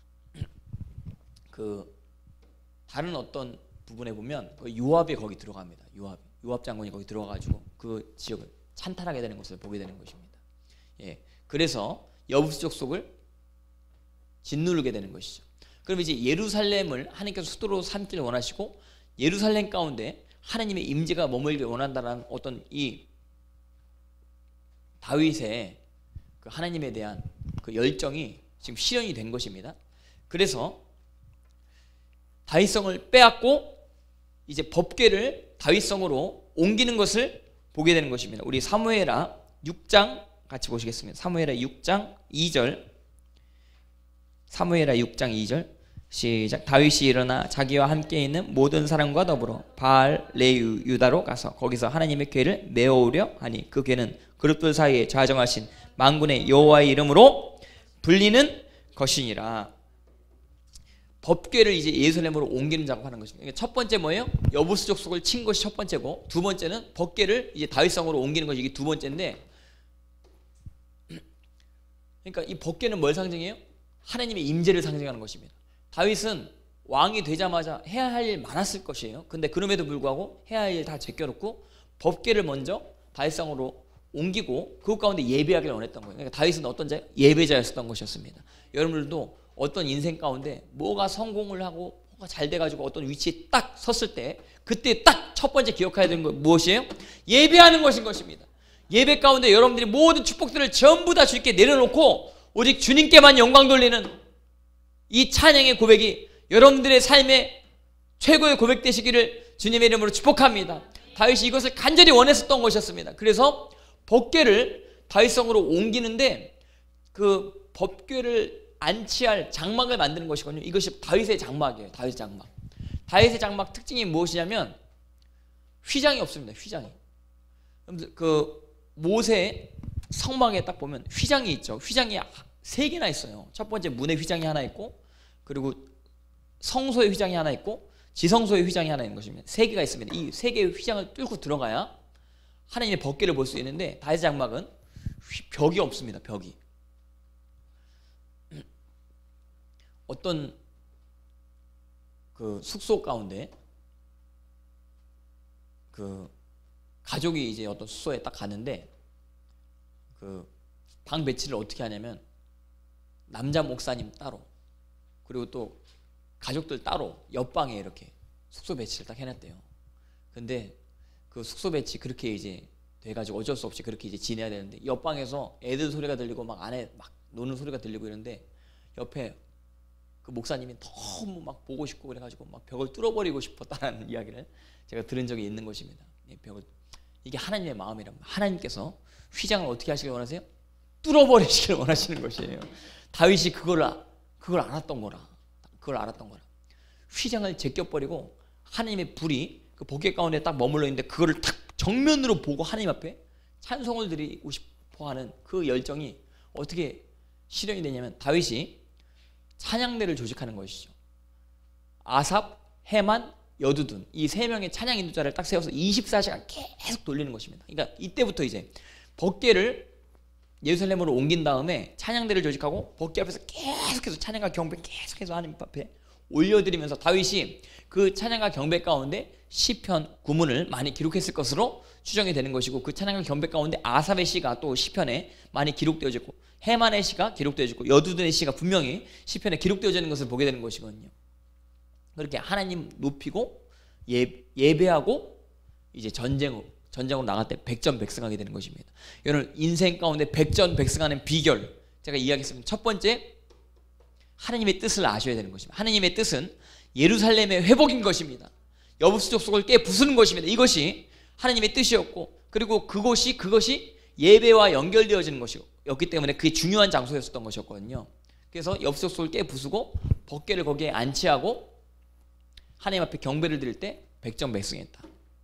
그 다른 어떤 부분에 보면 요압이 거기 들어갑니다. 요압, 요압 장군이 거기 들어가가지고 그 지역을 찬탈하게 되는 것을 보게 되는 것입니다. 예, 그래서 여부스 족속을 짓누르게 되는 것이죠. 그럼 이제 예루살렘을 하나님께서 수도로 삼기를 원하시고, 예루살렘 가운데 하나님의 임재가 머물길 원한다는 어떤 이 다윗의 그 하나님에 대한 그 열정이 지금 실현이 된 것입니다. 그래서 다윗성을 빼앗고 이제 법궤를 다윗성으로 옮기는 것을 보게 되는 것입니다. 우리 사무엘하 육 장 같이 보시겠습니다. 사무엘하 육 장 이 절. 사무엘하 육 장 이 절 시작. 다윗이 일어나 자기와 함께 있는 모든 사람과 더불어 바알 레위 유다로 가서 거기서 하나님의 궤를 메어오려 하니 그 궤는 그룹들 사이에 좌정하신 만군의 여호와의 이름으로 불리는 것이니라. 법궤를 이제 예루살렘으로 옮기는 작업하는 것입니다. 그러니까 첫 번째 뭐예요? 여부스 족속을 친 것이 첫 번째고, 두 번째는 법궤를 이제 다윗성으로 옮기는 것이 이게 두 번째인데, 그러니까 이 법궤는 뭘 상징해요? 하나님의 임재를 상징하는 것입니다. 다윗은 왕이 되자마자 해야 할 일 많았을 것이에요. 근데 그럼에도 불구하고 해야 할 일 다 제껴놓고 법궤를 먼저 다윗성으로 옮기고 그 가운데 예배하기를 원했던 거예요. 그러니까 다윗은 어떤 자? 예배자였었던 것이었습니다. 여러분들도 어떤 인생 가운데 뭐가 성공을 하고 뭐가 잘 돼가지고 어떤 위치에 딱 섰을 때 그때 딱 첫 번째 기억해야 되는 건 무엇이에요? 예배하는 것인 것입니다. 예배 가운데 여러분들이 모든 축복들을 전부 다 주님께 내려놓고 오직 주님께만 영광 돌리는 이 찬양의 고백이 여러분들의 삶의 최고의 고백 되시기를 주님의 이름으로 축복합니다. 다윗이 이것을 간절히 원했었던 것이었습니다. 그래서 법궤를 다윗성으로 옮기는데 그 법궤를 안치할 장막을 만드는 것이거든요. 이것이 다윗의 장막이에요. 다윗의 장막. 다윗의 장막 특징이 무엇이냐면 휘장이 없습니다. 휘장이. 그 모세 성막에 딱 보면 휘장이 있죠. 휘장이 세 개나 있어요. 첫 번째 문의 휘장이 하나 있고, 그리고 성소의 휘장이 하나 있고, 지성소의 휘장이 하나 있는 것입니다. 세 개가 있습니다. 이 세 개의 휘장을 뚫고 들어가야 하나님의 법궤를 볼 수 있는데, 다윗의 장막은 벽이 없습니다. 벽이. 어떤 그 숙소 가운데 그 가족이 이제 어떤 숙소에 딱 가는데, 그 방 배치를 어떻게 하냐면 남자 목사님 따로, 그리고 또 가족들 따로 옆방에 이렇게 숙소 배치를 딱 해놨대요. 근데 그 숙소 배치 그렇게 이제 돼가지고 어쩔 수 없이 그렇게 이제 지내야 되는데, 옆방에서 애들 소리가 들리고 막 안에 막 노는 소리가 들리고 이런데, 옆에 그 목사님이 너무 막 보고 싶고 그래가지고 막 벽을 뚫어버리고 싶었다는 이야기를 제가 들은 적이 있는 것입니다. 벽을, 이게 하나님의 마음이랍니다. 하나님께서 휘장을 어떻게 하시길 원하세요? 뚫어버리시길 원하시는 것이에요. 다윗이 그걸 그걸 알았던 거라. 그걸 알았던 거라. 휘장을 제껴버리고 하나님의 불이 그 법궤 가운데 딱 머물러 있는데, 그거를 딱 정면으로 보고 하나님 앞에 찬송을 드리고 싶어하는 그 열정이 어떻게 실현이 되냐면, 다윗이 찬양대를 조직하는 것이죠. 아삽, 헤만, 여두둔, 이 세 명의 찬양 인도자를 딱 세워서 이십사 시간 계속 돌리는 것입니다. 그러니까 이때부터 이제 법궤를 예루살렘으로 옮긴 다음에 찬양대를 조직하고 법궤 앞에서 계속해서 찬양과 경배 계속해서 하나님 앞에 올려드리면서, 다윗이 그 찬양과 경배 가운데 시편 구문을 많이 기록했을 것으로 추정이 되는 것이고, 그 찬양과 경배 가운데 아삽의 시가 또 시편에 많이 기록되어졌고, 헤만의 시가 기록되어졌고, 여두둔의 시가 분명히 시편에 기록되어지는 것을 보게 되는 것이거든요. 그렇게 하나님 높이고 예, 예배하고 이제 전쟁으로 전쟁으로 나갈 때 백전백승하게 되는 것입니다. 여러분, 인생 가운데 백전백승하는 비결 제가 이야기했습니다. 첫 번째, 하나님의 뜻을 아셔야 되는 것입니다. 하나님의 뜻은 예루살렘의 회복인 것입니다. 여부수 족속을 깨 부수는 것입니다. 이것이 하나님의 뜻이었고, 그리고 그것이 그것이 예배와 연결되어지는 것이었기 때문에 그게 중요한 장소였었던 것이었거든요. 그래서 여부수 족속을 깨 부수고 법궤를 거기에 안치하고 하나님 앞에 경배를 드릴 때 백전백승했다.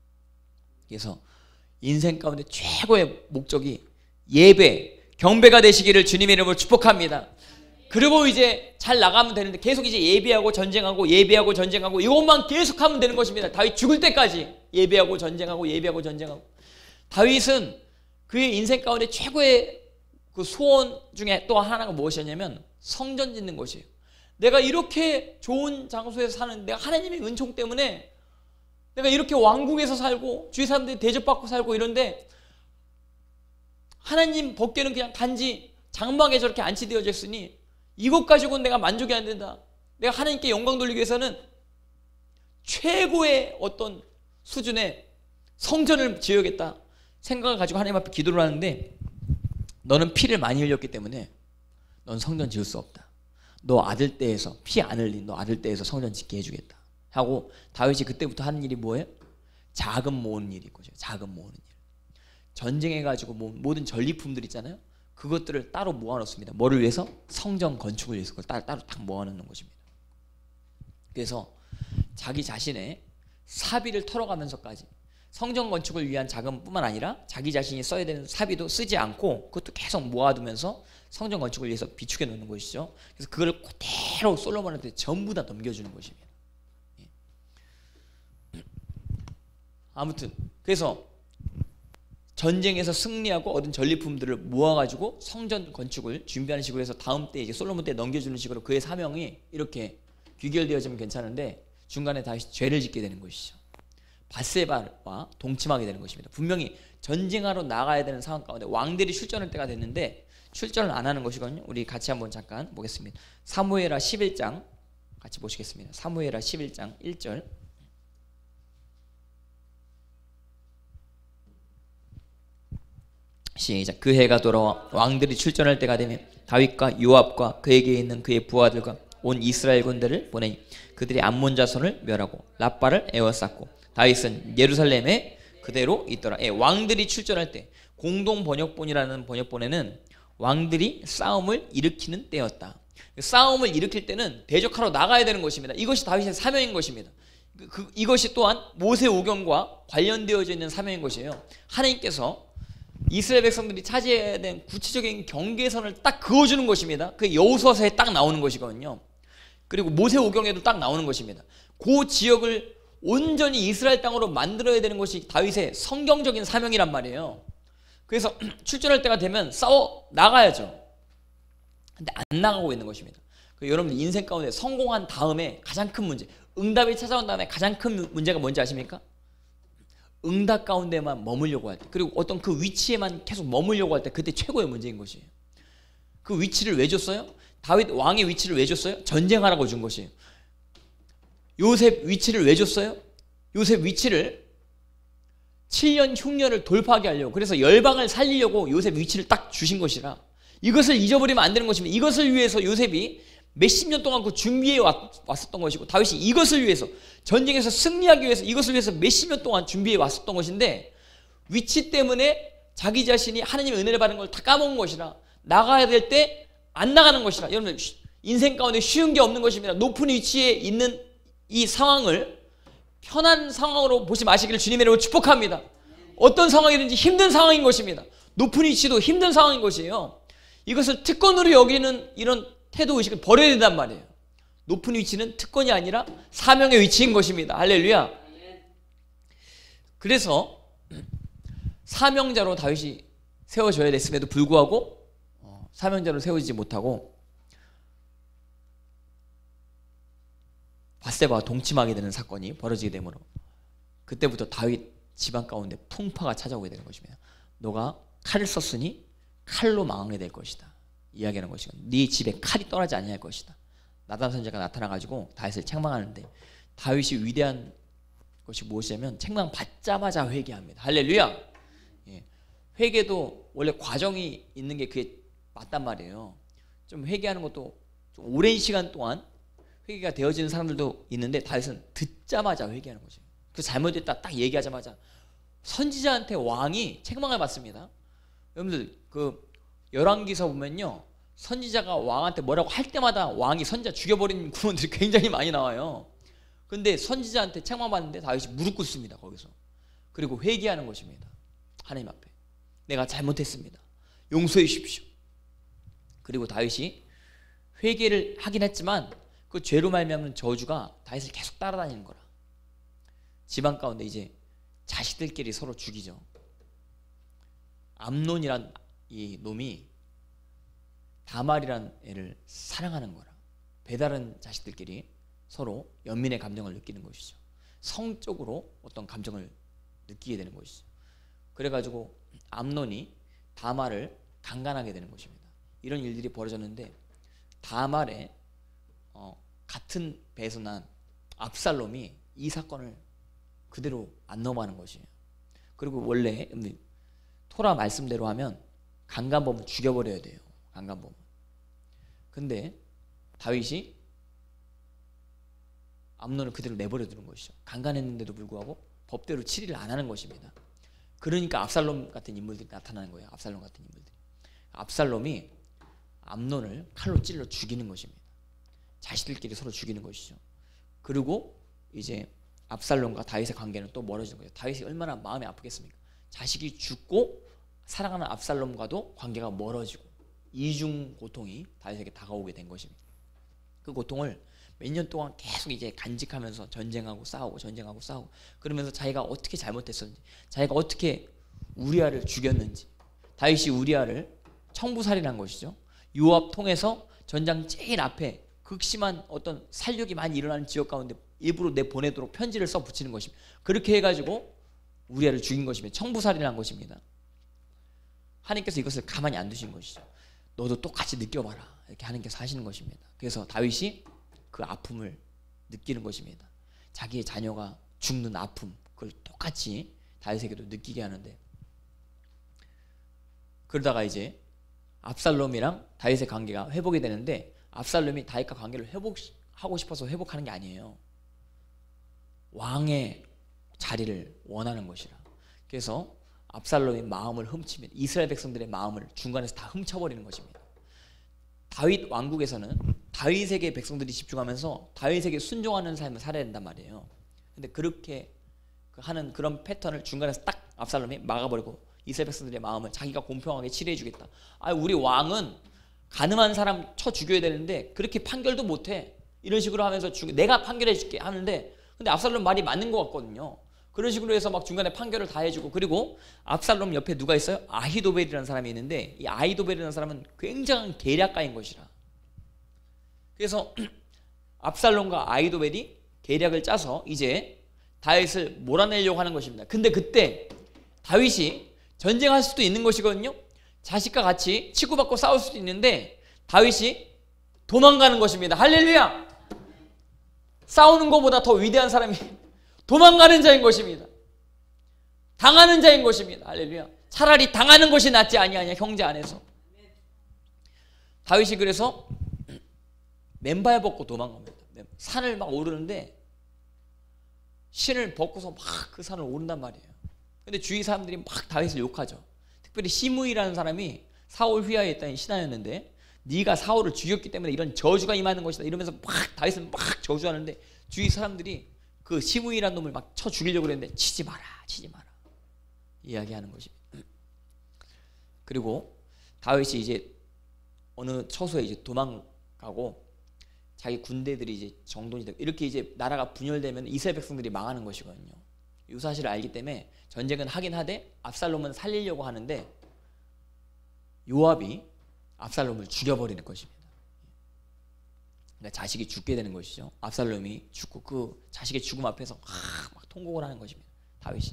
그래서 인생 가운데 최고의 목적이 예배, 경배가 되시기를 주님의 이름으로 축복합니다. 그리고 이제 잘 나가면 되는데, 계속 이제 예배하고 전쟁하고 예배하고 전쟁하고 이것만 계속하면 되는 것입니다. 다윗 죽을 때까지 예배하고 전쟁하고 예배하고 전쟁하고. 다윗은 그의 인생 가운데 최고의 그 소원 중에 또 하나가 무엇이었냐면 성전 짓는 것이에요. 내가 이렇게 좋은 장소에서 사는, 내가 하나님의 은총 때문에 내가 이렇게 왕국에서 살고 주위 사람들이 대접받고 살고 이런데, 하나님 법궤는 그냥 단지 장막에 저렇게 안치되어져 있으니 이것 가지고는 내가 만족이 안 된다. 내가 하나님께 영광 돌리기 위해서는 최고의 어떤 수준의 성전을 지어야겠다 생각을 가지고 하나님 앞에 기도를 하는데, 너는 피를 많이 흘렸기 때문에 넌 성전 지을 수 없다. 너 아들 때에서, 피 안 흘린 너 아들 때에서 성전 짓게 해주겠다 하고, 다윗이 그때부터 하는 일이 뭐예요? 자금 모으는 일이 있고, 자금 모으는 일. 전쟁해가지고 모든 전리품들 있잖아요. 그것들을 따로 모아놓습니다. 뭐를 위해서? 성전 건축을 위해서 그걸 따로, 따로 딱 모아놓는 것입니다. 그래서 자기 자신의 사비를 털어가면서까지 성전 건축을 위한 자금뿐만 아니라 자기 자신이 써야 되는 사비도 쓰지 않고 그것도 계속 모아두면서 성전 건축을 위해서 비축해 놓는 것이죠. 그래서 그걸 그대로 솔로몬한테 전부 다 넘겨주는 것입니다. 아무튼 그래서 전쟁에서 승리하고 얻은 전리품들을 모아가지고 성전 건축을 준비하는 식으로 해서 다음 때 이제 솔로몬 때 넘겨주는 식으로 그의 사명이 이렇게 귀결되어지면 괜찮은데, 중간에 다시 죄를 짓게 되는 것이죠. 밧세바와 동침하게 되는 것입니다. 분명히 전쟁하러 나가야 되는 상황 가운데 왕들이 출전할 때가 됐는데 출전을 안 하는 것이거든요. 우리 같이 한번 잠깐 보겠습니다. 사무엘하 십일 장 같이 보시겠습니다. 사무엘하 십일 장 일 절. 시작. 그 해가 돌아와 왕들이 출전할 때가 되면 다윗과 요압과 그에게 있는 그의 부하들과 온 이스라엘 군대를 보내니 그들이 암몬 자손을 멸하고 라빠를 에워쌌고, 다윗은 예루살렘에 그대로 있더라. 예, 왕들이 출전할 때, 공동 번역본이라는 번역본에는 왕들이 싸움을 일으키는 때였다. 싸움을 일으킬 때는 대적하러 나가야 되는 것입니다. 이것이 다윗의 사명인 것입니다. 그, 이것이 또한 모세오경과 관련되어져 있는 사명인 것이에요. 하나님께서 이스라엘 백성들이 차지해야 되는 구체적인 경계선을 딱 그어주는 것입니다. 그게 여호수아서에 딱 나오는 것이거든요. 그리고 모세오경에도 딱 나오는 것입니다. 그 지역을 온전히 이스라엘 땅으로 만들어야 되는 것이 다윗의 성경적인 사명이란 말이에요. 그래서 출전할 때가 되면 싸워 나가야죠. 근데 안 나가고 있는 것입니다. 여러분들 인생 가운데 성공한 다음에 가장 큰 문제, 응답이 찾아온 다음에 가장 큰 문제가 뭔지 아십니까? 응답 가운데만 머물려고 할 때, 그리고 어떤 그 위치에만 계속 머물려고 할 때, 그때 최고의 문제인 것이에요. 그 위치를 왜 줬어요? 다윗 왕의 위치를 왜 줬어요? 전쟁하라고 준 것이에요. 요셉 위치를 왜 줬어요? 요셉 위치를 칠 년 흉년을 돌파하게 하려고, 그래서 열방을 살리려고 요셉 위치를 딱 주신 것이라 이것을 잊어버리면 안 되는 것입니다. 이것을 위해서 요셉이 몇십 년 동안 그 준비해 왔, 왔었던 것이고, 다윗이 이것을 위해서, 전쟁에서 승리하기 위해서 이것을 위해서 몇십 년 동안 준비해 왔었던 것인데, 위치 때문에 자기 자신이 하나님의 은혜를 받는 걸 다 까먹은 것이라, 나가야 될 때 안 나가는 것이라. 여러분, 인생 가운데 쉬운 게 없는 것입니다. 높은 위치에 있는 이 상황을 편한 상황으로 보지 마시기를 주님의 이름으로 축복합니다. 어떤 상황이든지 힘든 상황인 것입니다. 높은 위치도 힘든 상황인 것이에요. 이것을 특권으로 여기는 이런 태도의식을 버려야 된단 말이에요. 높은 위치는 특권이 아니라 사명의 위치인 것입니다. 할렐루야. 그래서 사명자로 다윗이 세워져야 됐음에도 불구하고 사명자로 세워지지 못하고 밧세바와 동침하게 되는 사건이 벌어지게 되므로 그때부터 다윗 집안 가운데 풍파가 찾아오게 되는 것입니다. 너가 칼을 썼으니 칼로 망하게 될 것이다. 이야기하는 것이고, 네 집에 칼이 떠나지 아니할 것이다. 나단 선지자가 나타나가지고 다윗을 책망하는데, 다윗이 위대한 것이 무엇이냐면 책망 받자마자 회개합니다. 할렐루야. 예. 회개도 원래 과정이 있는 게 그게 맞단 말이에요. 좀 회개하는 것도 좀 오랜 시간 동안 회개가 되어지는 사람들도 있는데, 다윗은 듣자마자 회개하는 거죠. 그 잘못됐다 딱 얘기하자마자 선지자한테 왕이 책망을 받습니다. 여러분들 그 열왕기서 보면요, 선지자가 왕한테 뭐라고 할 때마다 왕이 선지자 죽여버리는 구원들이 굉장히 많이 나와요. 근데 선지자한테 책망받는데 다윗이 무릎 꿇습니다. 거기서. 그리고 회개하는 것입니다. 하나님 앞에 내가 잘못했습니다, 용서해 주십시오. 그리고 다윗이 회개를 하긴 했지만 그 죄로 말미암은 저주가 다윗을 계속 따라다니는 거라. 집안 가운데 이제 자식들끼리 서로 죽이죠. 암논이란 이 놈이 다말이란 애를 사랑하는 거라. 배다른 자식들끼리 서로 연민의 감정을 느끼는 것이죠. 성적으로 어떤 감정을 느끼게 되는 것이죠. 그래가지고 암논이 다말을 강간하게 되는 것입니다. 이런 일들이 벌어졌는데, 다말의 어, 같은 배에서 난 압살롬이 이 사건을 그대로 안 넘어가는 것이에요. 그리고 원래 토라 말씀대로 하면 강간범은 죽여버려야 돼요. 강간범은. 근데 다윗이 암논을 그대로 내버려 두는 것이죠. 강간했는데도 불구하고 법대로 치리를 안 하는 것입니다. 그러니까 압살롬 같은 인물들이 나타나는 거예요. 압살롬 같은 인물들이. 압살롬이 암논을 칼로 찔러 죽이는 것입니다. 자식들끼리 서로 죽이는 것이죠. 그리고 이제 압살롬과 다윗의 관계는 또 멀어지는 거예요. 다윗이 얼마나 마음이 아프겠습니까? 자식이 죽고 사랑하는 압살롬과도 관계가 멀어지고 이중 고통이 다윗에게 다가오게 된 것입니다. 그 고통을 몇 년 동안 계속 이제 간직하면서 전쟁하고 싸우고 전쟁하고 싸우고, 그러면서 자기가 어떻게 잘못했었는지, 자기가 어떻게 우리아를 죽였는지. 다윗이 우리아를 청부살인한 것이죠. 요압 통해서 전장 제일 앞에 극심한 어떤 살육이 많이 일어나는 지역 가운데 일부러 내보내도록 편지를 써 붙이는 것입니다. 그렇게 해가지고 우리아를 죽인 것입니다. 청부살인한 것입니다. 하나님께서 이것을 가만히 안 두신 것이죠. 너도 똑같이 느껴봐라, 이렇게 하나님께서 하시는 것입니다. 그래서 다윗이 그 아픔을 느끼는 것입니다. 자기의 자녀가 죽는 아픔, 그걸 똑같이 다윗에게도 느끼게 하는데, 그러다가 이제 압살롬이랑 다윗의 관계가 회복이 되는데, 압살롬이 다윗과 관계를 회복하고 싶어서 회복하는 게 아니에요. 왕의 자리를 원하는 것이라. 그래서 압살롬의 마음을 훔치면 이스라엘 백성들의 마음을 중간에서 다 훔쳐버리는 것입니다. 다윗 왕국에서는 다윗에게 백성들이 집중하면서 다윗에게 순종하는 삶을 살아야 된단 말이에요. 근데 그렇게 하는 그런 패턴을 중간에서 딱 압살롬이 막아버리고 이스라엘 백성들의 마음을 자기가 공평하게 치료해주겠다. 아, 우리 왕은 가늠한 사람 쳐 죽여야 되는데 그렇게 판결도 못해. 이런 식으로 하면서 중, 내가 판결해줄게 하는데, 근데 압살롬 말이 맞는 것 같거든요. 그런 식으로 해서 막 중간에 판결을 다 해주고, 그리고 압살롬 옆에 누가 있어요? 아히도벨이라는 사람이 있는데, 이 아히도벨이라는 사람은 굉장한 계략가인 것이라. 그래서 압살롬과 아히도벨이 계략을 짜서 이제 다윗을 몰아내려고 하는 것입니다. 근데 그때 다윗이 전쟁할 수도 있는 것이거든요. 자식과 같이 치고받고 싸울 수도 있는데 다윗이 도망가는 것입니다. 할렐루야! 싸우는 것보다 더 위대한 사람이 도망가는 자인 것입니다. 당하는 자인 것입니다. 할렐루야! 차라리 당하는 것이 낫지 아니하냐, 형제 안에서. 다윗이 그래서 맨발 벗고 도망갑니다. 산을 막 오르는데 신을 벗고서 막 그 산을 오른단 말이에요. 근데 주위 사람들이 막 다윗을 욕하죠. 특별히 시므이라는 사람이 사울 휘하에 있다는 신하였는데, 네가 사울을 죽였기 때문에 이런 저주가 임하는 것이다 이러면서 막 다윗을 막 저주하는데, 주위 사람들이 그 시므이라는 놈을 막 쳐 죽이려고 그랬는데 치지 마라, 치지 마라 이야기하는 것입니다. 그리고 다윗이 이제 어느 처소에 이제 도망가고 자기 군대들이 이제 정돈이 되고, 이렇게 이제 나라가 분열되면 이스라엘 백성들이 망하는 것이거든요. 이 사실을 알기 때문에 전쟁은 하긴 하되 압살롬은 살리려고 하는데 요압이 압살롬을 죽여버리는 것입니다. 그러니까 자식이 죽게 되는 것이죠. 압살롬이 죽고 그 자식의 죽음 앞에서 막 통곡을 하는 것입니다. 다윗이.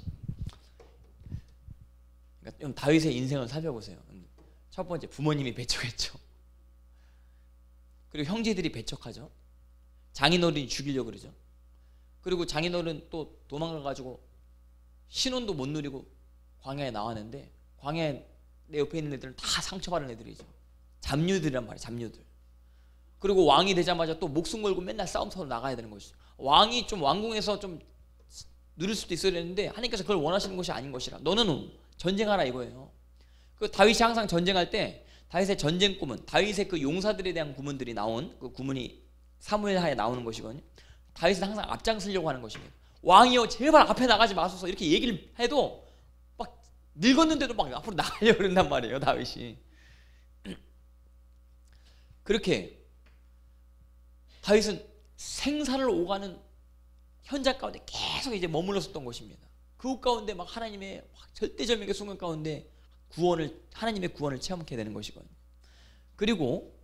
그러니까 다윗의 인생을 살펴보세요. 첫 번째, 부모님이 배척했죠. 그리고 형제들이 배척하죠. 장인어른이 죽이려고 그러죠. 그리고 장인어른 또 도망가가지고 신혼도 못 누리고 광야에 나왔는데, 광야에 내 옆에 있는 애들은 다 상처받은 애들이죠. 잡류들이란 말이에요. 잡류들. 그리고 왕이 되자마자 또 목숨 걸고 맨날 싸움터로 나가야 되는 것이죠. 왕이 좀 왕궁에서 좀 누릴 수도 있어야 되는데 하나님께서 그걸 원하시는 것이 아닌 것이라, 너는 전쟁하라 이거예요. 그 다윗이 항상 전쟁할 때 다윗의 전쟁 구문, 다윗의 그 용사들에 대한 구문들이 나온 그 구문이 사무엘하에 나오는 것이거든요. 다윗은 항상 앞장서려고 하는 것입니다. 왕이여 제발 앞에 나가지 마소서 이렇게 얘기를 해도 막 늙었는데도 막 앞으로 나가려고 그런단 말이에요, 다윗이. 그렇게 다윗은 생사를 오가는 현장 가운데 계속 이제 머물렀었던 것입니다. 그 가운데 막 하나님의 막 절대절명의 순간 가운데 구원을, 하나님의 구원을 체험하게 되는 것이거든요. 그리고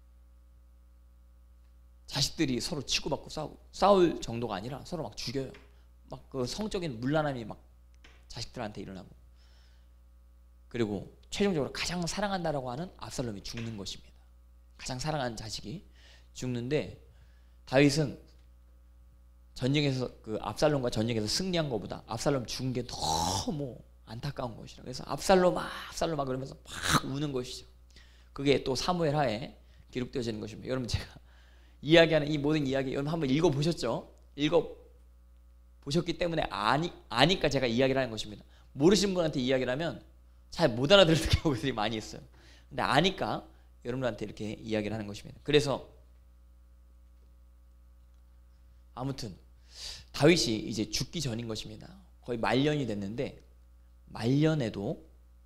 자식들이 서로 치고받고 싸우, 싸울 정도가 아니라 서로 막 죽여요. 막 그 성적인 문란함이 막 자식들한테 일어나고, 그리고 최종적으로 가장 사랑한다라고 하는 압살롬이 죽는 것입니다. 가장 사랑하는 자식이 죽는데, 다윗은 전쟁에서 그 압살롬과 전쟁에서 승리한 것보다 압살롬 죽은 게 너무 안타까운 것이라, 그래서 압살롬아 압살롬아 그러면서 막 우는 것이죠. 그게 또 사무엘하에 기록되어지는 것입니다. 여러분, 제가 이야기하는 이 모든 이야기 여러분 한번 읽어보셨죠? 읽어보셨기 때문에 아니, 아니까 제가 이야기를 하는 것입니다. 모르신 분한테 이야기를 하면 잘 못 알아들을 경우들이 많이 있어요. 근데 아니까 여러분한테 이렇게 이야기를 하는 것입니다. 그래서 아무튼 다윗이 이제 죽기 전인 것입니다. 거의 말년이 됐는데 말년에도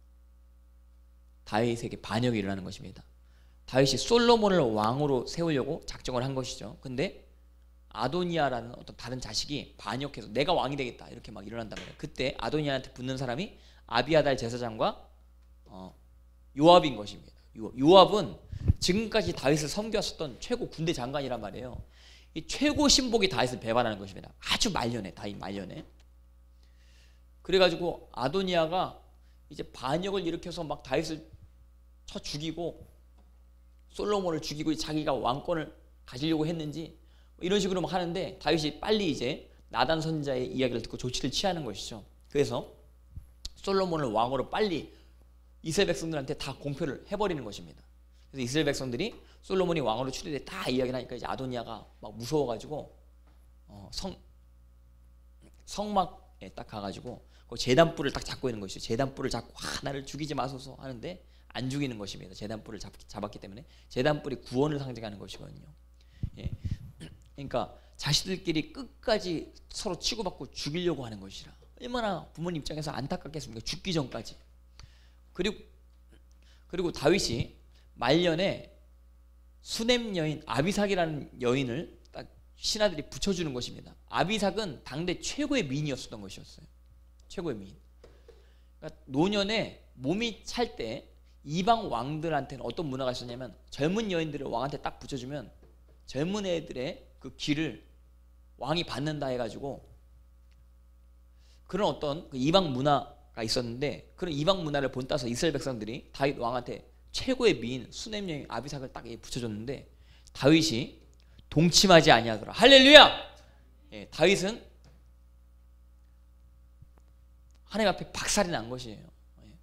다윗에게 반역이 일어나는 것입니다. 다윗이 솔로몬을 왕으로 세우려고 작정을 한 것이죠. 근데 아도니아라는 어떤 다른 자식이 반역해서 내가 왕이 되겠다 이렇게 막 일어난단 말이에요. 그때 아도니아한테 붙는 사람이 아비아달 제사장과 어, 요압인 것입니다. 요, 요압은 지금까지 다윗을 섬겼었던 최고 군대 장관이란 말이에요. 이 최고 신복이 다윗을 배반하는 것입니다. 아주 말년에, 다윗 말년에. 그래가지고 아도니아가 이제 반역을 일으켜서 막 다윗을 쳐 죽이고 솔로몬을 죽이고 자기가 왕권을 가지려고 했는지 이런 식으로 막 하는데, 다윗이 빨리 이제 나단 선지자의 이야기를 듣고 조치를 취하는 것이죠. 그래서 솔로몬을 왕으로 빨리 이스라엘 백성들한테 다 공표를 해버리는 것입니다. 그래서 이스라엘 백성들이 솔로몬이 왕으로 추대돼 다 이야기를 하니까 이제 아도니아가 막 무서워가지고 어, 성 성막에 딱 가가지고 그 제단불을 딱 잡고 있는 것이죠. 제단불을 잡고 아, 나를 죽이지 마소서 하는데 안 죽이는 것입니다. 제단불을 잡, 잡았기 때문에. 제단불이 구원을 상징하는 것이거든요. 예. 그러니까 자식들끼리 끝까지 서로 치고받고 죽이려고 하는 것이라. 얼마나 부모님 입장에서 안타깝겠습니까? 죽기 전까지. 그리고 그리고 다윗이 말년에 수넴 여인 아비삭이라는 여인을 딱 신하들이 붙여주는 것입니다. 아비삭은 당대 최고의 미인이었었던 것이었어요. 최고의 미인. 그러니까 노년에 몸이 찰 때 이방 왕들한테는 어떤 문화가 있었냐면 젊은 여인들을 왕한테 딱 붙여주면 젊은 애들의 그 길을 왕이 받는다 해가지고 그런 어떤 그 이방 문화가 있었는데, 그런 이방 문화를 본따서 이스라엘 백성들이 다윗 왕한테 최고의 미인 수넴 여인 아비삭을 딱 붙여줬는데 다윗이 동침하지 아니하더라. 할렐루야! 예, 다윗은 하나님 앞에 박살이 난 것이에요. 예.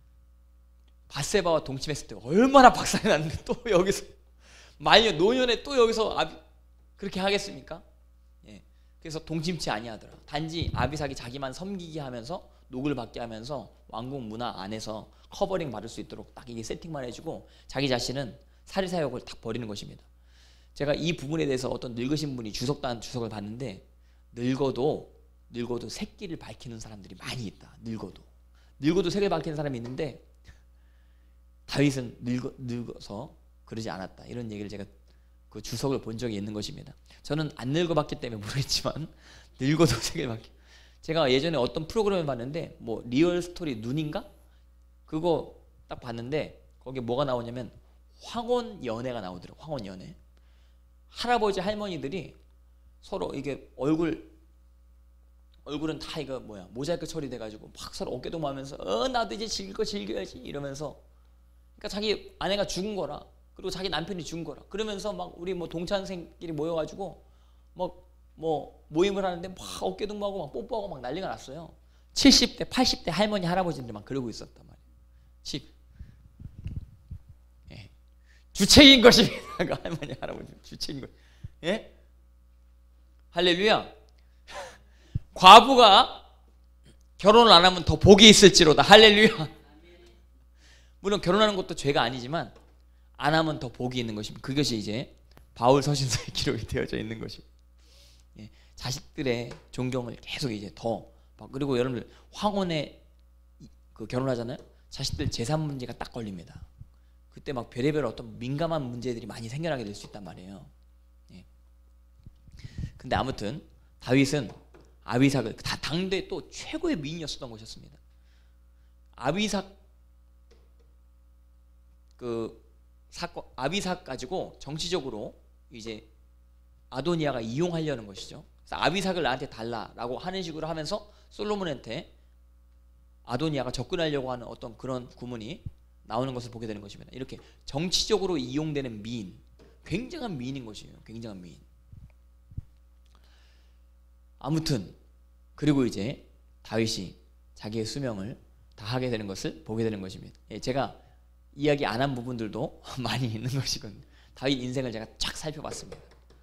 밧세바와 동침했을 때 얼마나 박살이 났는데 또 여기서 말년 노년에 또 여기서 아비, 그렇게 하겠습니까? 예. 그래서 동침치 아니하더라. 단지 아비삭이 자기만 섬기게 하면서 녹을 받게 하면서 왕궁 문화 안에서 커버링 받을 수 있도록 딱 이게 세팅만 해주고 자기 자신은 사리사욕을 딱 버리는 것입니다. 제가 이 부분에 대해서 어떤 늙으신 분이 주석단 주석을 봤는데 늙어도 늙어도 새끼를 밝히는 사람들이 많이 있다. 늙어도 늙어도 새끼를 밝히는 사람이 있는데 다윗은 늙어, 늙어서 그러지 않았다. 이런 얘기를 제가 그 주석을 본 적이 있는 것입니다. 저는 안 늙어봤기 때문에 모르겠지만 늙어도 새끼를 밝히. 제가 예전에 어떤 프로그램을 봤는데 뭐 리얼 스토리 눈인가? 그거 딱 봤는데 거기에 뭐가 나오냐면 황혼 연애가 나오더라고요. 황혼 연애. 할아버지 할머니들이 서로 이게 얼굴 얼굴은 다 이거 뭐야 모자이크 처리돼가지고 막 서로 어깨동무하면서 어 나도 이제 즐길 거 즐겨야지 이러면서, 그러니까 자기 아내가 죽은 거라 그리고 자기 남편이 죽은 거라 그러면서 막 우리 뭐 동창생끼리 모여가지고 뭐 뭐 모임을 하는데 막 어깨동무하고 막 뽀뽀하고 막 난리가 났어요. 칠십 대 팔십 대 할머니 할아버지들이 막 그러고 있었단 말이에요. 집 예. 주책인 것입니다. 할머니 할아버지 주책인 것. 예? 할렐루야. 과부가 결혼을 안 하면 더 복이 있을지로다. 할렐루야. 물론 결혼하는 것도 죄가 아니지만 안 하면 더 복이 있는 것입니다. 그것이 이제 바울 서신서에 기록이 되어져 있는 것입니다. 예, 자식들의 존경을 계속 이제 더, 그리고 여러분들 황혼에 그 결혼하잖아요. 자식들 재산 문제가 딱 걸립니다. 그때 막 별의별 어떤 민감한 문제들이 많이 생겨나게 될 수 있단 말이에요. 예. 근데 아무튼 다윗은 아비삭을 다 당대 또 최고의 미인이었었던 것이었습니다. 아비삭 그 사건 아비삭 가지고 정치적으로 이제 아도니아가 이용하려는 것이죠. 그래서 아비삭을 나한테 달라라고 하는 식으로 하면서 솔로몬한테 아도니아가 접근하려고 하는 어떤 그런 구문이 나오는 것을 보게 되는 것입니다. 이렇게 정치적으로 이용되는 미인, 굉장한 미인인 것이에요. 굉장한 미인. 아무튼 그리고 이제 다윗이 자기의 수명을 다하게 되는 것을 보게 되는 것입니다. 예, 제가 이야기 안 한 부분들도 많이 있는 것이거든요. 다윗 인생을 제가 쫙 살펴봤습니다.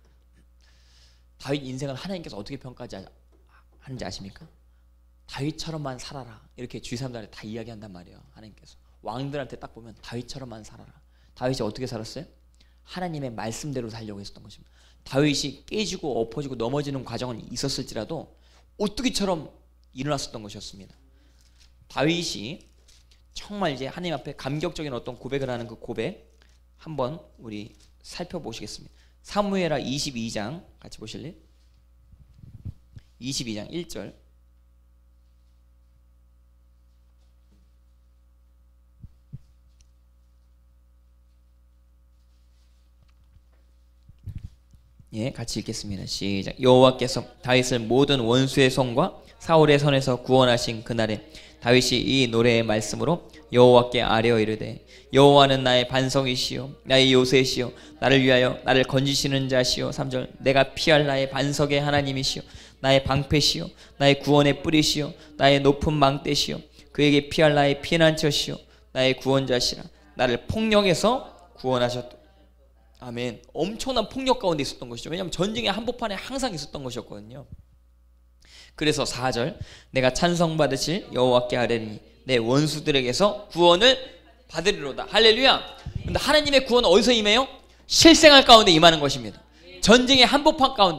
다윗 인생을 하나님께서 어떻게 평가하지 하는지 아십니까? 다윗처럼만 살아라 이렇게 주위 사람들한테 다 이야기한단 말이에요. 하나님께서 왕들한테 딱 보면 다윗처럼만 살아라. 다윗이 어떻게 살았어요? 하나님의 말씀대로 살려고 했었던 것입니다. 다윗이 깨지고 엎어지고 넘어지는 과정은 있었을지라도 오뚜기처럼 일어났었던 것이었습니다. 다윗이 정말 이제 하나님 앞에 감격적인 어떤 고백을 하는 그 고백 한번 우리 살펴보시겠습니다. 사무엘하 이십이 장 같이 보실래요? 이십이 장 일 절. 예, 같이 읽겠습니다. 시작. 여호와께서 다윗을 모든 원수의 손과 사울의 손에서 구원하신 그날에 다윗이 이 노래의 말씀으로 여호와께 아뢰어 이르되 여호와는 나의 반석이시요 나의 요새시요 나를 위하여 나를 건지시는 자시요. 삼 절. 내가 피할 나의 반석의 하나님이시요 나의 방패시요 나의 구원의 뿌리시요 나의 높은 망대시요 그에게 피할 나의 피난처시요 나의 구원자시라. 나를 폭력에서 구원하셨다. 아멘. 엄청난 폭력 가운데 있었던 것이죠. 왜냐하면 전쟁의 한복판에 항상 있었던 것이었거든요. 그래서 사 절. 내가 찬송받으실 여호와께 아뢰니 내 원수들에게서 구원을 받으리로다. 할렐루야. 근데 하나님의 구원은 어디서 임해요? 실생활 가운데 임하는 것입니다. 전쟁의 한복판 가운데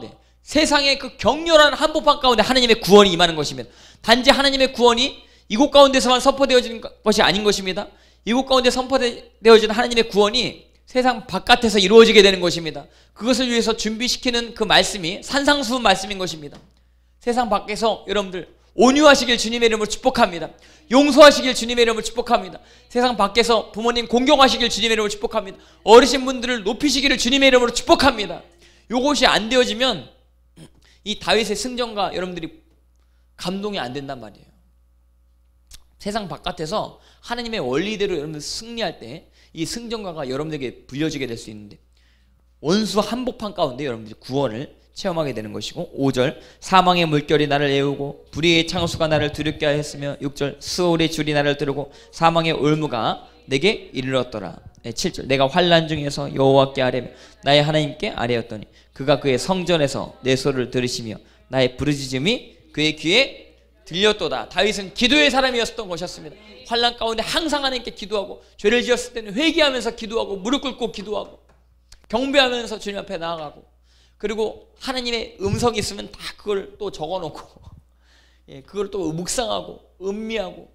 세상의 그 격렬한 한복판 가운데 하나님의 구원이 임하는 것입니다. 단지 하나님의 구원이 이곳 가운데서만 선포되어지는 것이 아닌 것입니다. 이곳 가운데 선포되어지는 하나님의 구원이 세상 바깥에서 이루어지게 되는 것입니다. 그것을 위해서 준비시키는 그 말씀이 산상수훈 말씀인 것입니다. 세상 밖에서 여러분들 온유하시길 주님의 이름으로 축복합니다. 용서하시길 주님의 이름으로 축복합니다. 세상 밖에서 부모님 공경하시길 주님의 이름으로 축복합니다. 어르신분들을 높이시기를 주님의 이름으로 축복합니다. 이것이 안 되어지면 이 다윗의 승전과 여러분들이 감동이 안 된단 말이에요. 세상 바깥에서 하나님의 원리대로 여러분들 승리할 때 이 승전가가 여러분들에게 불려지게 될 수 있는데 원수 한복판 가운데 여러분들이 구원을 체험하게 되는 것이고, 오 절 사망의 물결이 나를 애우고 불의의 창수가 나를 두렵게 하였으며, 육 절 스올의 줄이 나를 두르고 사망의 올무가 내게 이르렀더라. 칠 절 내가 환난 중에서 여호와께 아뢰며 나의 하나님께 아뢰었더니 그가 그의 성전에서 내 소리를 들으시며 나의 부르짖음이 그의 귀에 들렸도다. 다윗은 기도의 사람이었던 것이었습니다. 환난 가운데 항상 하나님께 기도하고, 죄를 지었을 때는 회개하면서 기도하고, 무릎 꿇고 기도하고, 경배하면서 주님 앞에 나아가고, 그리고 하나님의 음성이 있으면 다 그걸 또 적어놓고 예, 그걸 또 묵상하고 음미하고.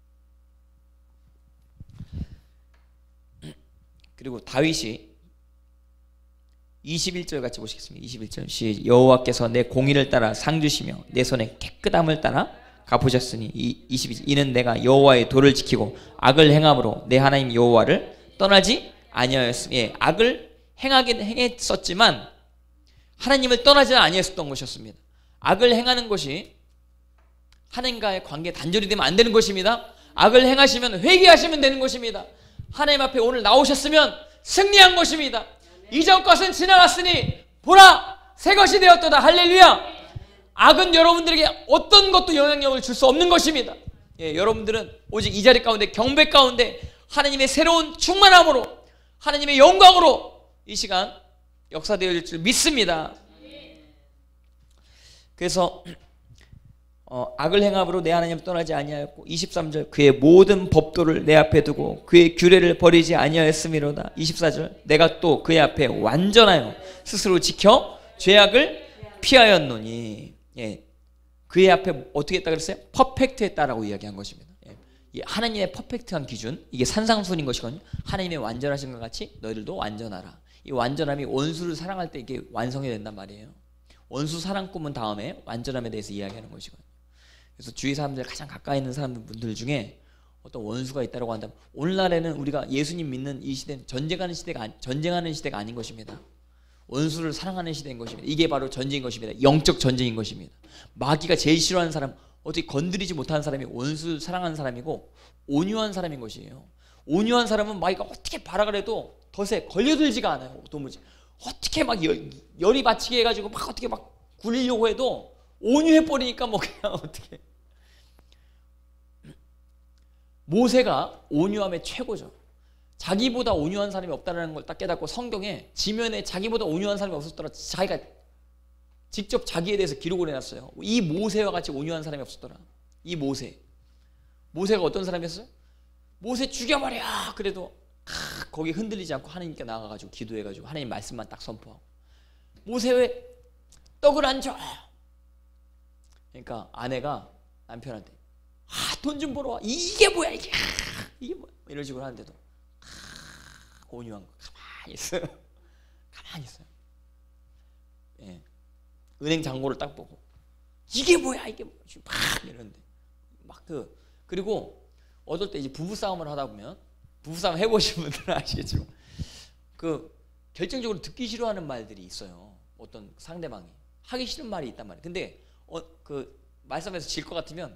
그리고 다윗이 이십일 절 같이 보시겠습니다. 이십일 절 시 여호와께서 내 공의를 따라 상 주시며 내 손의 깨끗함을 따라 갚으셨으니 이, 이십이 절 이는 내가 여호와의 도를 지키고 악을 행함으로 내 하나님 여호와를 떠나지 아니하였으니, 예, 악을 행하긴 행했었지만 하나님을 떠나지는 아니했었던 것이었습니다. 악을 행하는 것이 하나님과의 관계 단절이 되면 안 되는 것입니다. 악을 행하시면 회개하시면 되는 것입니다. 하나님 앞에 오늘 나오셨으면 승리한 것입니다. 이전 것은 지나갔으니 보라 새 것이 되었도다. 할렐루야. 악은 여러분들에게 어떤 것도 영향력을 줄 수 없는 것입니다. 예, 여러분들은 오직 이 자리 가운데 경배 가운데 하나님의 새로운 충만함으로 하나님의 영광으로 이 시간 역사되어질 줄 믿습니다. 그래서 어, 악을 행함으로 내 하나님을 떠나지 아니하였고, 이십삼 절 그의 모든 법도를 내 앞에 두고 그의 규례를 버리지 아니하였음이로다. 이십사 절 내가 또 그의 앞에 완전하여 스스로 지켜 죄악을 피하였노니. 예, 그의 앞에 어떻게 했다 그랬어요? 퍼펙트 했다라고 이야기한 것입니다. 예, 이 하나님의 퍼펙트한 기준, 이게 산상순인 것이거든요. 하나님의 완전하신 것 같이 너희들도 완전하라. 이 완전함이 원수를 사랑할 때 이게 완성이 된단 말이에요. 원수 사랑 꿈은 다음에 완전함에 대해서 이야기하는 것이거든요. 그래서 주위 사람들, 가장 가까이 있는 사람들 중에 어떤 원수가 있다고 한다면, 오늘날에는 우리가 예수님 믿는 이 시대는 전쟁하는 시대가 전쟁하는 시대가 아닌 것입니다. 원수를 사랑하는 시대인 것입니다. 이게 바로 전쟁인 것입니다. 영적 전쟁인 것입니다. 마귀가 제일 싫어하는 사람, 어떻게 건드리지 못하는 사람이 원수를 사랑하는 사람이고 온유한 사람인 것이에요. 온유한 사람은 마귀가 어떻게 발악을 해도 덫에 걸려들지가 않아요. 도무지 어떻게 막 열, 열이 받치게 해가지고 막 어떻게 막 굴리려고 해도 온유해버리니까 뭐 그냥 어떻게. 모세가 온유함의 최고죠. 자기보다 온유한 사람이 없다는 걸 딱 깨닫고 성경에 지면에 자기보다 온유한 사람이 없었더라 자기가 직접 자기에 대해서 기록을 해놨어요. 이 모세와 같이 온유한 사람이 없었더라. 이 모세. 모세가 어떤 사람이었어요? 모세 죽여버려. 그래도 아, 거기 흔들리지 않고 하나님께 나가가지고 기도해가지고 하나님 말씀만 딱 선포하고. 모세 왜 떡을 안 줘? 그러니까 아내가 남편한테 아, 돈 좀 벌어 와. 이게 뭐야 이게. 아, 이게 뭐야. 이런 식으로 하는데도 아, 온유한 거 가만히 있어요. 가만히 있어요. 예. 은행 잔고를 딱 보고 이게 뭐야 이게 뭐야. 막 이러는데 막 그 그리고 어떨 때 이제 부부 싸움을 하다 보면, 부부 싸움 해보신 분들은 아시겠지만 그 결정적으로 듣기 싫어하는 말들이 있어요. 어떤 상대방이 하기 싫은 말이 있단 말이에요. 근데 어, 그 말싸움에서 질 것 같으면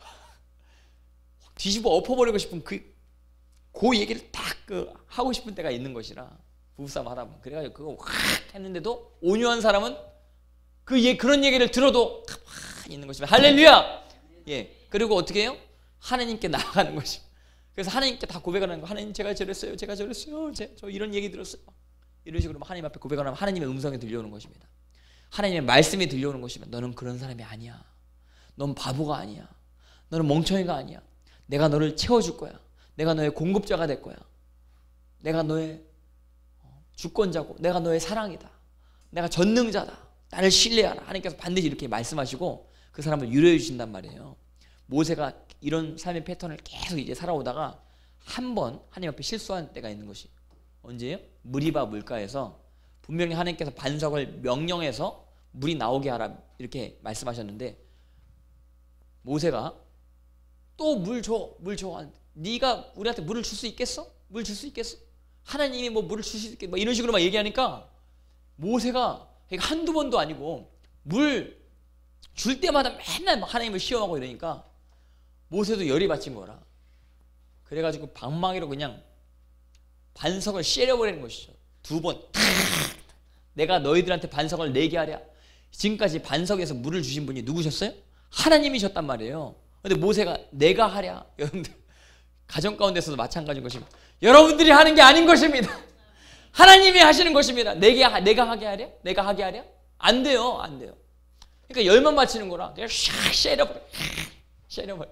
뒤집어 엎어버리고 싶은 그, 그 얘기를 딱 그 하고 싶은 때가 있는 것이라 부부싸움 하다 보면. 그래가지고 그거 확 했는데도 온유한 사람은 그 예, 그런 얘기를 들어도 가만히 있는 것입니다. 할렐루야. 예. 그리고 어떻게 해요? 하나님께 나아가는 것입니다. 그래서 하나님께 다 고백을 하는 거. 하나님 제가 저랬어요. 제가 저랬어요. 제, 저 이런 얘기 들었어요. 이런 식으로 하나님 앞에 고백을 하면 하나님의 음성이 들려오는 것입니다. 하나님의 말씀이 들려오는 것입니다. 너는 그런 사람이 아니야. 넌 바보가 아니야. 너는 멍청이가 아니야. 내가 너를 채워줄 거야. 내가 너의 공급자가 될 거야. 내가 너의 주권자고 내가 너의 사랑이다. 내가 전능자다. 나를 신뢰하라. 하나님께서 반드시 이렇게 말씀하시고 그 사람을 유료해 주신단 말이에요. 모세가 이런 삶의 패턴을 계속 이제 살아오다가 한 번 하나님 앞에 실수한 때가 있는 것이 언제예요? 무리바 물가에서 분명히 하나님께서 반석을 명령해서 물이 나오게 하라 이렇게 말씀하셨는데 모세가 또 물 줘, 물 줘. 네가 우리한테 물을 줄 수 있겠어? 물 줄 수 있겠어? 하나님이 뭐 물을 줄 수 있겠어? 뭐 이런 식으로 막 얘기하니까 모세가 한두 번도 아니고 물 줄 때마다 맨날 막 하나님을 시험하고 이러니까 모세도 열이 받친 거라. 그래가지고 방망이로 그냥 반석을 쉐려버리는 것이죠. 두 번. 내가 너희들한테 반석을 내게 하랴. 지금까지 반석에서 물을 주신 분이 누구셨어요? 하나님이셨단 말이에요. 근데 모세가 내가 하랴. 여러분들 가정 가운데서도 마찬가지인 것입니다. 여러분들이 하는 게 아닌 것입니다. 하나님이 하시는 것입니다. 내게 하, 내가 하게 하랴? 내가 하게 하랴? 안 돼요. 안 돼요. 그러니까 열만 바치는 거라 그냥 샥 쉐려버려. 쉐려버려.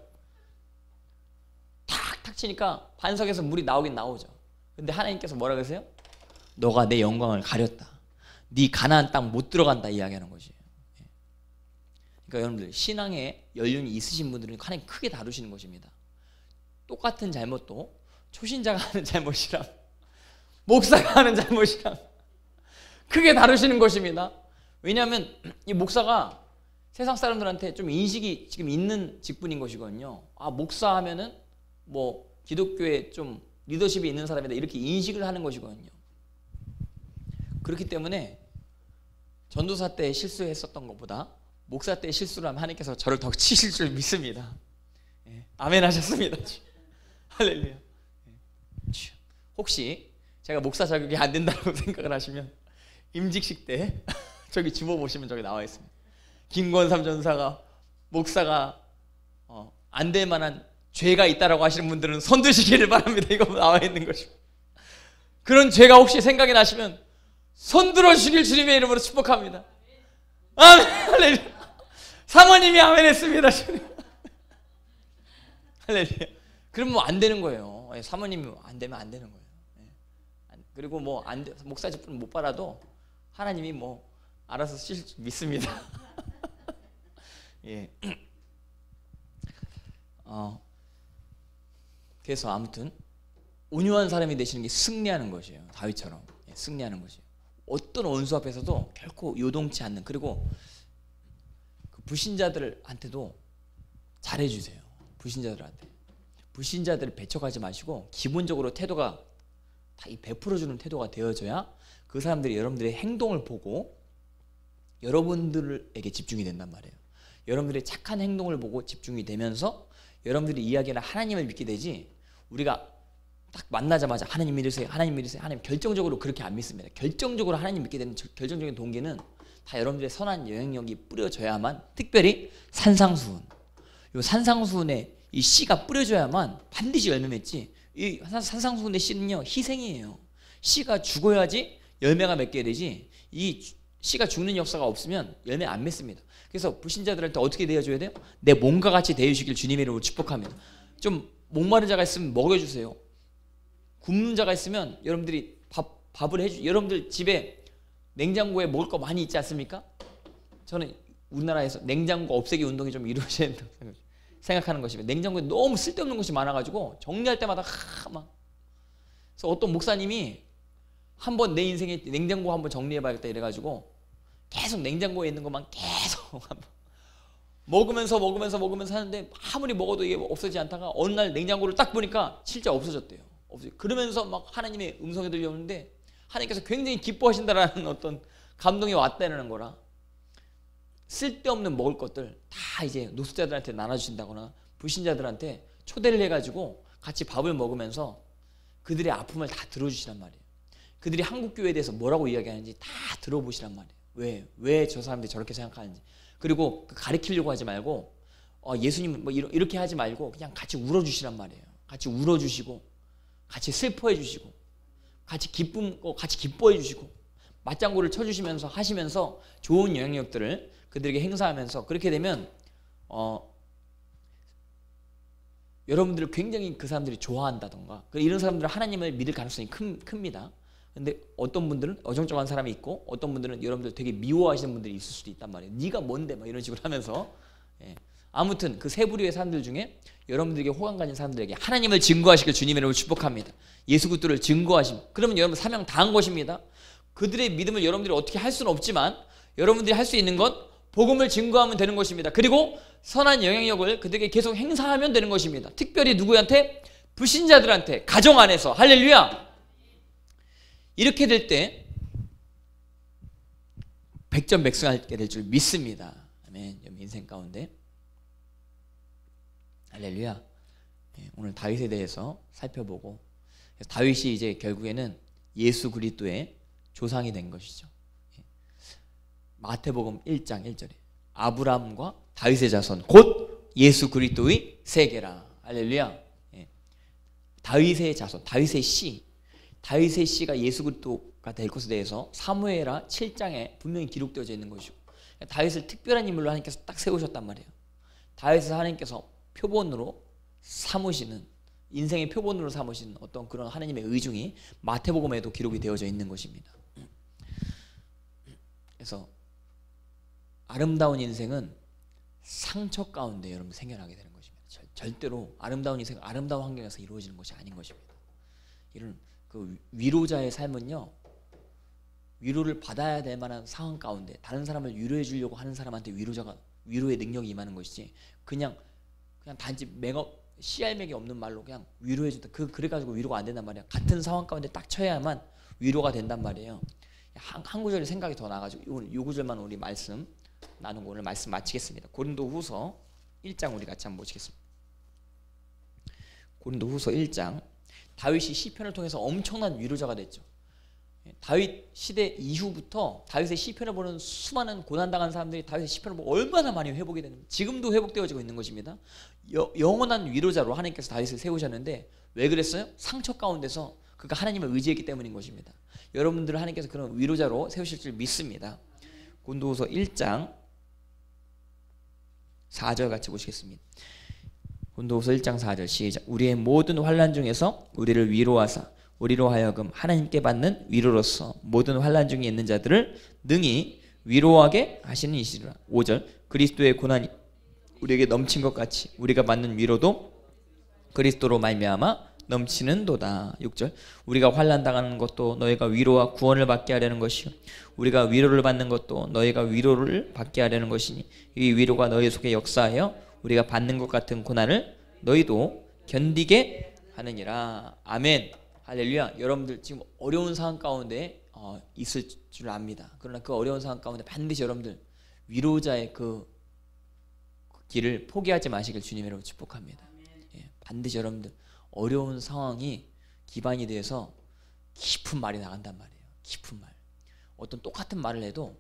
탁탁 치니까 반석에서 물이 나오긴 나오죠. 근데 하나님께서 뭐라 그러세요? 너가 내 영광을 가렸다. 네 가나안 땅 못 들어간다 이야기하는 것이에요. 그러니까 여러분들 신앙에 연륜이 있으신 분들은 하나님 크게 다루시는 것입니다. 똑같은 잘못도 초신자가 하는 잘못이랑 목사가 하는 잘못이랑 크게 다루시는 것입니다. 왜냐하면 이 목사가 세상 사람들한테 좀 인식이 지금 있는 직분인 것이거든요. 아, 목사 하면은 뭐 기독교에 좀 리더십이 있는 사람이다 이렇게 인식을 하는 것이거든요. 그렇기 때문에 전도사 때 실수했었던 것보다 목사 때 실수를 하면 하나님께서 저를 더 치실 줄 믿습니다. 예. 아멘 하셨습니다. 할렐루야. 예. 혹시 제가 목사 자격이 안 된다고 생각을 하시면 임직식 때 저기 주보 보시면 저기 나와 있습니다. 김권삼 전사가 목사가 어, 안 될 만한 죄가 있다라고 하시는 분들은 손 드시기를 바랍니다. 이거 나와 있는 것입니다. 그런 죄가 혹시 생각이 나시면 손 들어주시길 주님의 이름으로 축복합니다. 아멘. 할렐루야. 사모님이 아멘 했습니다. 할렐루야. 그러면 뭐 안 되는 거예요. 사모님이 안 되면 안 되는 거예요. 그리고 뭐 안 돼, 목사 직분 못 받아도 하나님이 뭐 알아서 쓰실 줄 믿습니다. 예. 어. 그래서 아무튼 온유한 사람이 되시는 게 승리하는 것이에요. 다윗처럼 예, 승리하는 것이에요. 어떤 원수 앞에서도 결코 요동치 않는. 그리고 그 불신자들한테도 잘해주세요. 불신자들한테 불신자들을 배척하지 마시고 기본적으로 태도가 다 이 베풀어주는 태도가 되어져야 그 사람들이 여러분들의 행동을 보고 여러분들에게 집중이 된단 말이에요. 여러분들의 착한 행동을 보고 집중이 되면서 여러분들이 이야기하는 하나님을 믿게 되지, 우리가 딱 만나자마자 하나님 믿으세요, 하나님 믿으세요, 하나님 결정적으로 그렇게 안 믿습니다. 결정적으로 하나님 믿게 되는 결정적인 동기는 다 여러분들의 선한 영향력이 뿌려져야만, 특별히 산상수훈, 이 산상수훈에 이 씨가 뿌려져야만 반드시 열매 맺지. 이 산상수훈의 씨는요 희생이에요. 씨가 죽어야지 열매가 맺게 되지, 이 씨가 죽는 역사가 없으면 열매 안 맺습니다. 그래서 불신자들한테 어떻게 대해줘야 돼요? 내 몸과 같이 대해주시길 주님의 이름으로 축복합니다. 좀 목마른 자가 있으면 먹여주세요. 굶는 자가 있으면 여러분들이 밥, 밥을 해주. 여러분들 집에 냉장고에 먹을 거 많이 있지 않습니까? 저는 우리나라에서 냉장고 없애기 운동이 좀 이루어져야 된다고 생각하는 것이면, 냉장고에 너무 쓸데없는 것이 많아가지고 정리할 때마다 하, 막. 그래서 어떤 목사님이 한번 내 인생에 냉장고 한번 정리해봐야겠다 이래가지고 계속 냉장고에 있는 것만 계속 먹으면서 먹으면서 먹으면서 하는데 아무리 먹어도 이게 없어지지 않다가 어느 날 냉장고를 딱 보니까 진짜 없어졌대요. 없어졌. 그러면서 막 하나님의 음성이 들려오는데 하나님께서 굉장히 기뻐하신다라는 어떤 감동이 왔다는 거라. 쓸데없는 먹을 것들 다 이제 노숙자들한테 나눠주신다거나 불신자들한테 초대를 해가지고 같이 밥을 먹으면서 그들의 아픔을 다 들어주시란 말이에요. 그들이 한국교회에 대해서 뭐라고 이야기하는지 다 들어보시란 말이에요. 왜? 왜 저 사람들이 저렇게 생각하는지. 그리고 가르치려고 하지 말고 어, 예수님 뭐 이렇게 하지 말고 그냥 같이 울어주시란 말이에요. 같이 울어주시고 같이 슬퍼해 주시고 같이 기쁨, 같이 기뻐해 주시고 맞장구를 쳐주시면서 하시면서 좋은 영향력들을 그들에게 행사하면서, 그렇게 되면 어, 여러분들을 굉장히 그 사람들이 좋아한다던가 이런 사람들은 하나님을 믿을 가능성이 큰, 큽니다. 근데 어떤 분들은 어정쩡한 사람이 있고 어떤 분들은 여러분들 되게 미워하시는 분들이 있을 수도 있단 말이에요. 네가 뭔데 막 이런 식으로 하면서. 예. 아무튼 그 세 부류의 사람들 중에 여러분들에게 호감 가진 사람들에게 하나님을 증거하시길 주님의 이름으로 축복합니다. 예수 그리스도를 증거하심. 그러면 여러분 사명 다 한 것입니다. 그들의 믿음을 여러분들이 어떻게 할 수는 없지만 여러분들이 할 수 있는 건 복음을 증거하면 되는 것입니다. 그리고 선한 영향력을 그들에게 계속 행사하면 되는 것입니다. 특별히 누구한테? 불신자들한테, 가정 안에서. 할렐루야. 이렇게 될 때 백전백승하게 될 줄 믿습니다. 아멘. 인생 가운데 할렐루야. 오늘 다윗에 대해서 살펴보고, 다윗이 이제 결국에는 예수 그리스도의 조상이 된 것이죠. 마태복음 일 장 일 절에 아브라함과 다윗의 자손 곧 예수 그리스도의 세계라. 할렐루야. 다윗의 자손, 다윗의 씨, 다윗의 씨가 예수 그리스도가 될 것에 대해서 사무엘하 칠 장에 분명히 기록되어져 있는 것이고, 다윗을 특별한 인물로 하나님께서 딱 세우셨단 말이에요. 다윗을 하나님께서 표본으로 삼으시는, 인생의 표본으로 삼으시는 어떤 그런 하나님의 의중이 마태복음에도 기록이 되어져 있는 것입니다. 그래서 아름다운 인생은 상처 가운데 여러분 생겨나게 되는 것입니다. 절, 절대로 아름다운 인생은 아름다운 환경에서 이루어지는 것이 아닌 것입니다. 이런 그 위로자의 삶은요, 위로를 받아야 될 만한 상황 가운데 다른 사람을 위로해 주려고 하는 사람한테 위로자가 위로의 능력이 임하는 것이지, 그냥 그냥 단지 맹업 씨알맥이 없는 말로 그냥 위로해 준다. 그 그래 가지고 위로가 안 된단 말이야. 같은 상황 가운데 딱 처해야만 위로가 된단 말이에요. 한, 한 구절의 생각이 더 나가지고 오늘 요 구절만 우리 말씀 나누고 오늘 말씀 마치겠습니다. 고린도후서 일 장 우리 같이 한번 보시겠습니다. 고린도후서 일 장. 다윗이 시편을 통해서 엄청난 위로자가 됐죠. 다윗 시대 이후부터 다윗의 시편을 보는 수많은 고난당한 사람들이 다윗의 시편을 보고 얼마나 많이 회복이 되는, 지금도 회복되어지고 있는 것입니다. 여, 영원한 위로자로 하나님께서 다윗을 세우셨는데 왜 그랬어요? 상처 가운데서 그가 하나님을 의지했기 때문인 것입니다. 여러분들을 하나님께서 그런 위로자로 세우실 줄 믿습니다. 고린도후서 일 장 사 절 같이 보시겠습니다. 고린도후서 일 장 사 절 시작. 우리의 모든 환난 중에서 우리를 위로하사 우리로 하여금 하나님께 받는 위로로서 모든 환난 중에 있는 자들을 능히 위로하게 하시는 이시라. 오 절. 그리스도의 고난이 우리에게 넘친 것 같이 우리가 받는 위로도 그리스도로 말미암아 넘치는도다. 육 절. 우리가 환난 당하는 것도 너희가 위로와 구원을 받게 하려는 것이요 우리가 위로를 받는 것도 너희가 위로를 받게 하려는 것이니 이 위로가 너희 속에 역사하여 우리가 받는 것 같은 고난을 너희도 견디게 하느니라. 아멘. 할렐루야. 여러분들 지금 어려운 상황 가운데 어, 있을 줄 압니다. 그러나 그 어려운 상황 가운데 반드시 여러분들 위로자의 그 길을 포기하지 마시길 주님으로 축복합니다. 예, 반드시 여러분들 어려운 상황이 기반이 돼서 깊은 말이 나간단 말이에요. 깊은 말. 어떤 똑같은 말을 해도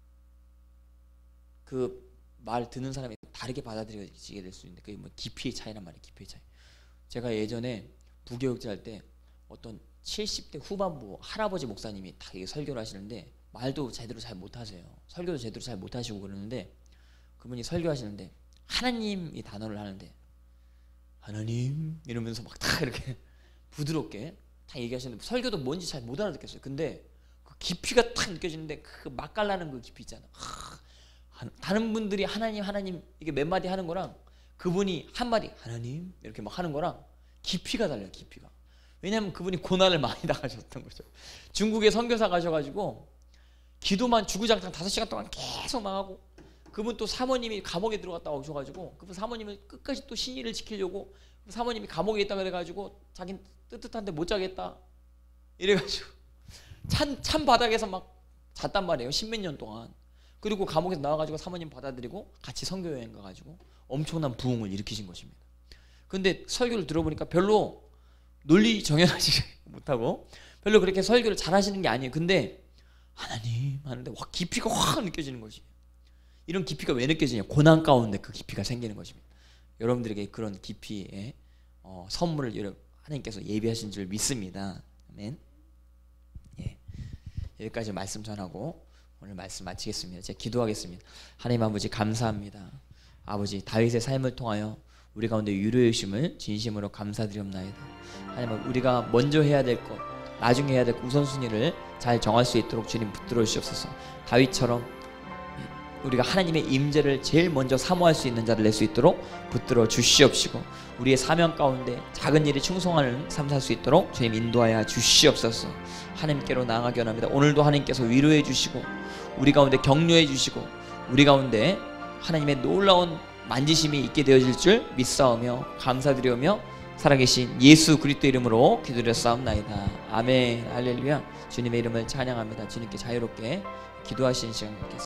그 말 듣는 사람이 다르게 받아들여지게 될 수 있는데 그게 뭐 깊이의 차이란 말이에요. 깊이의 차이. 제가 예전에 부교육자 할 때 어떤 칠십 대 후반부 할아버지 목사님이 다 설교를 하시는데 말도 제대로 잘 못하세요. 설교도 제대로 잘 못하시고 그러는데 그분이 설교하시는데 하나님 이 단어를 하는데 하나님 이러면서 막 다 이렇게 부드럽게 다 얘기하시는데 설교도 뭔지 잘 못 알아듣겠어요. 근데 그 깊이가 딱 느껴지는데 그 맛깔나는 그 깊이 있잖아. 하, 다른 분들이 하나님 하나님 이게 몇 마디 하는 거랑 그분이 한 마디 하나님 이렇게 막 하는 거랑 깊이가 달라요. 깊이가. 왜냐하면 그분이 고난을 많이 당하셨던 거죠. 중국에 선교사 가셔가지고 기도만 주구장창 다섯 시간 동안 계속 막 하고, 그분 또 사모님이 감옥에 들어갔다 오셔가지고 그분 사모님을 끝까지 또 신의를 지키려고 사모님이 감옥에 있다 그래가지고 자기는 뜨뜻한데 못 자겠다 이래가지고 찬, 찬 바닥에서 막 잤단 말이에요. 십몇 년 동안. 그리고 감옥에서 나와가지고 사모님 받아들이고 같이 선교여행 가가지고 엄청난 부흥을 일으키신 것입니다. 근데 설교를 들어보니까 별로 논리 정연하지 못하고 별로 그렇게 설교를 잘하시는 게 아니에요. 근데 하나님 하는데 확 깊이가 확 느껴지는 것이. 이런 깊이가 왜 느껴지냐? 고난 가운데 그 깊이가 생기는 것입니다. 여러분들에게 그런 깊이의 어, 선물을 하나님께서 예비하신 줄 믿습니다. 아멘. 예. 여기까지 말씀 전하고 오늘 말씀 마치겠습니다. 제가 기도하겠습니다. 하나님 아버지 감사합니다. 아버지 다윗의 삶을 통하여 우리 가운데 위로의 주심을 진심으로 감사드리옵나이다. 하나님 우리가 먼저 해야 될 것, 나중에 해야 될 우선순위를 잘 정할 수 있도록 주님 붙들어 주시옵소서. 다윗처럼 우리가 하나님의 임재를 제일 먼저 사모할 수 있는 자를 낼 수 있도록 붙들어 주시옵시고, 우리의 사명 가운데 작은 일에 충성하는 삶 살 수 있도록 주님 인도하여 주시옵소서. 하나님께로 나아가기 원합니다. 오늘도 하나님께서 위로해 주시고 우리 가운데 격려해 주시고 우리 가운데 하나님의 놀라운 만지심이 있게 되어질 줄 믿사오며 감사드리오며 살아계신 예수 그리스도 이름으로 기도드렸사옵나이다. 아멘. 할렐루야. 주님의 이름을 찬양합니다. 주님께 자유롭게 기도하시는 시간 갖겠습니다.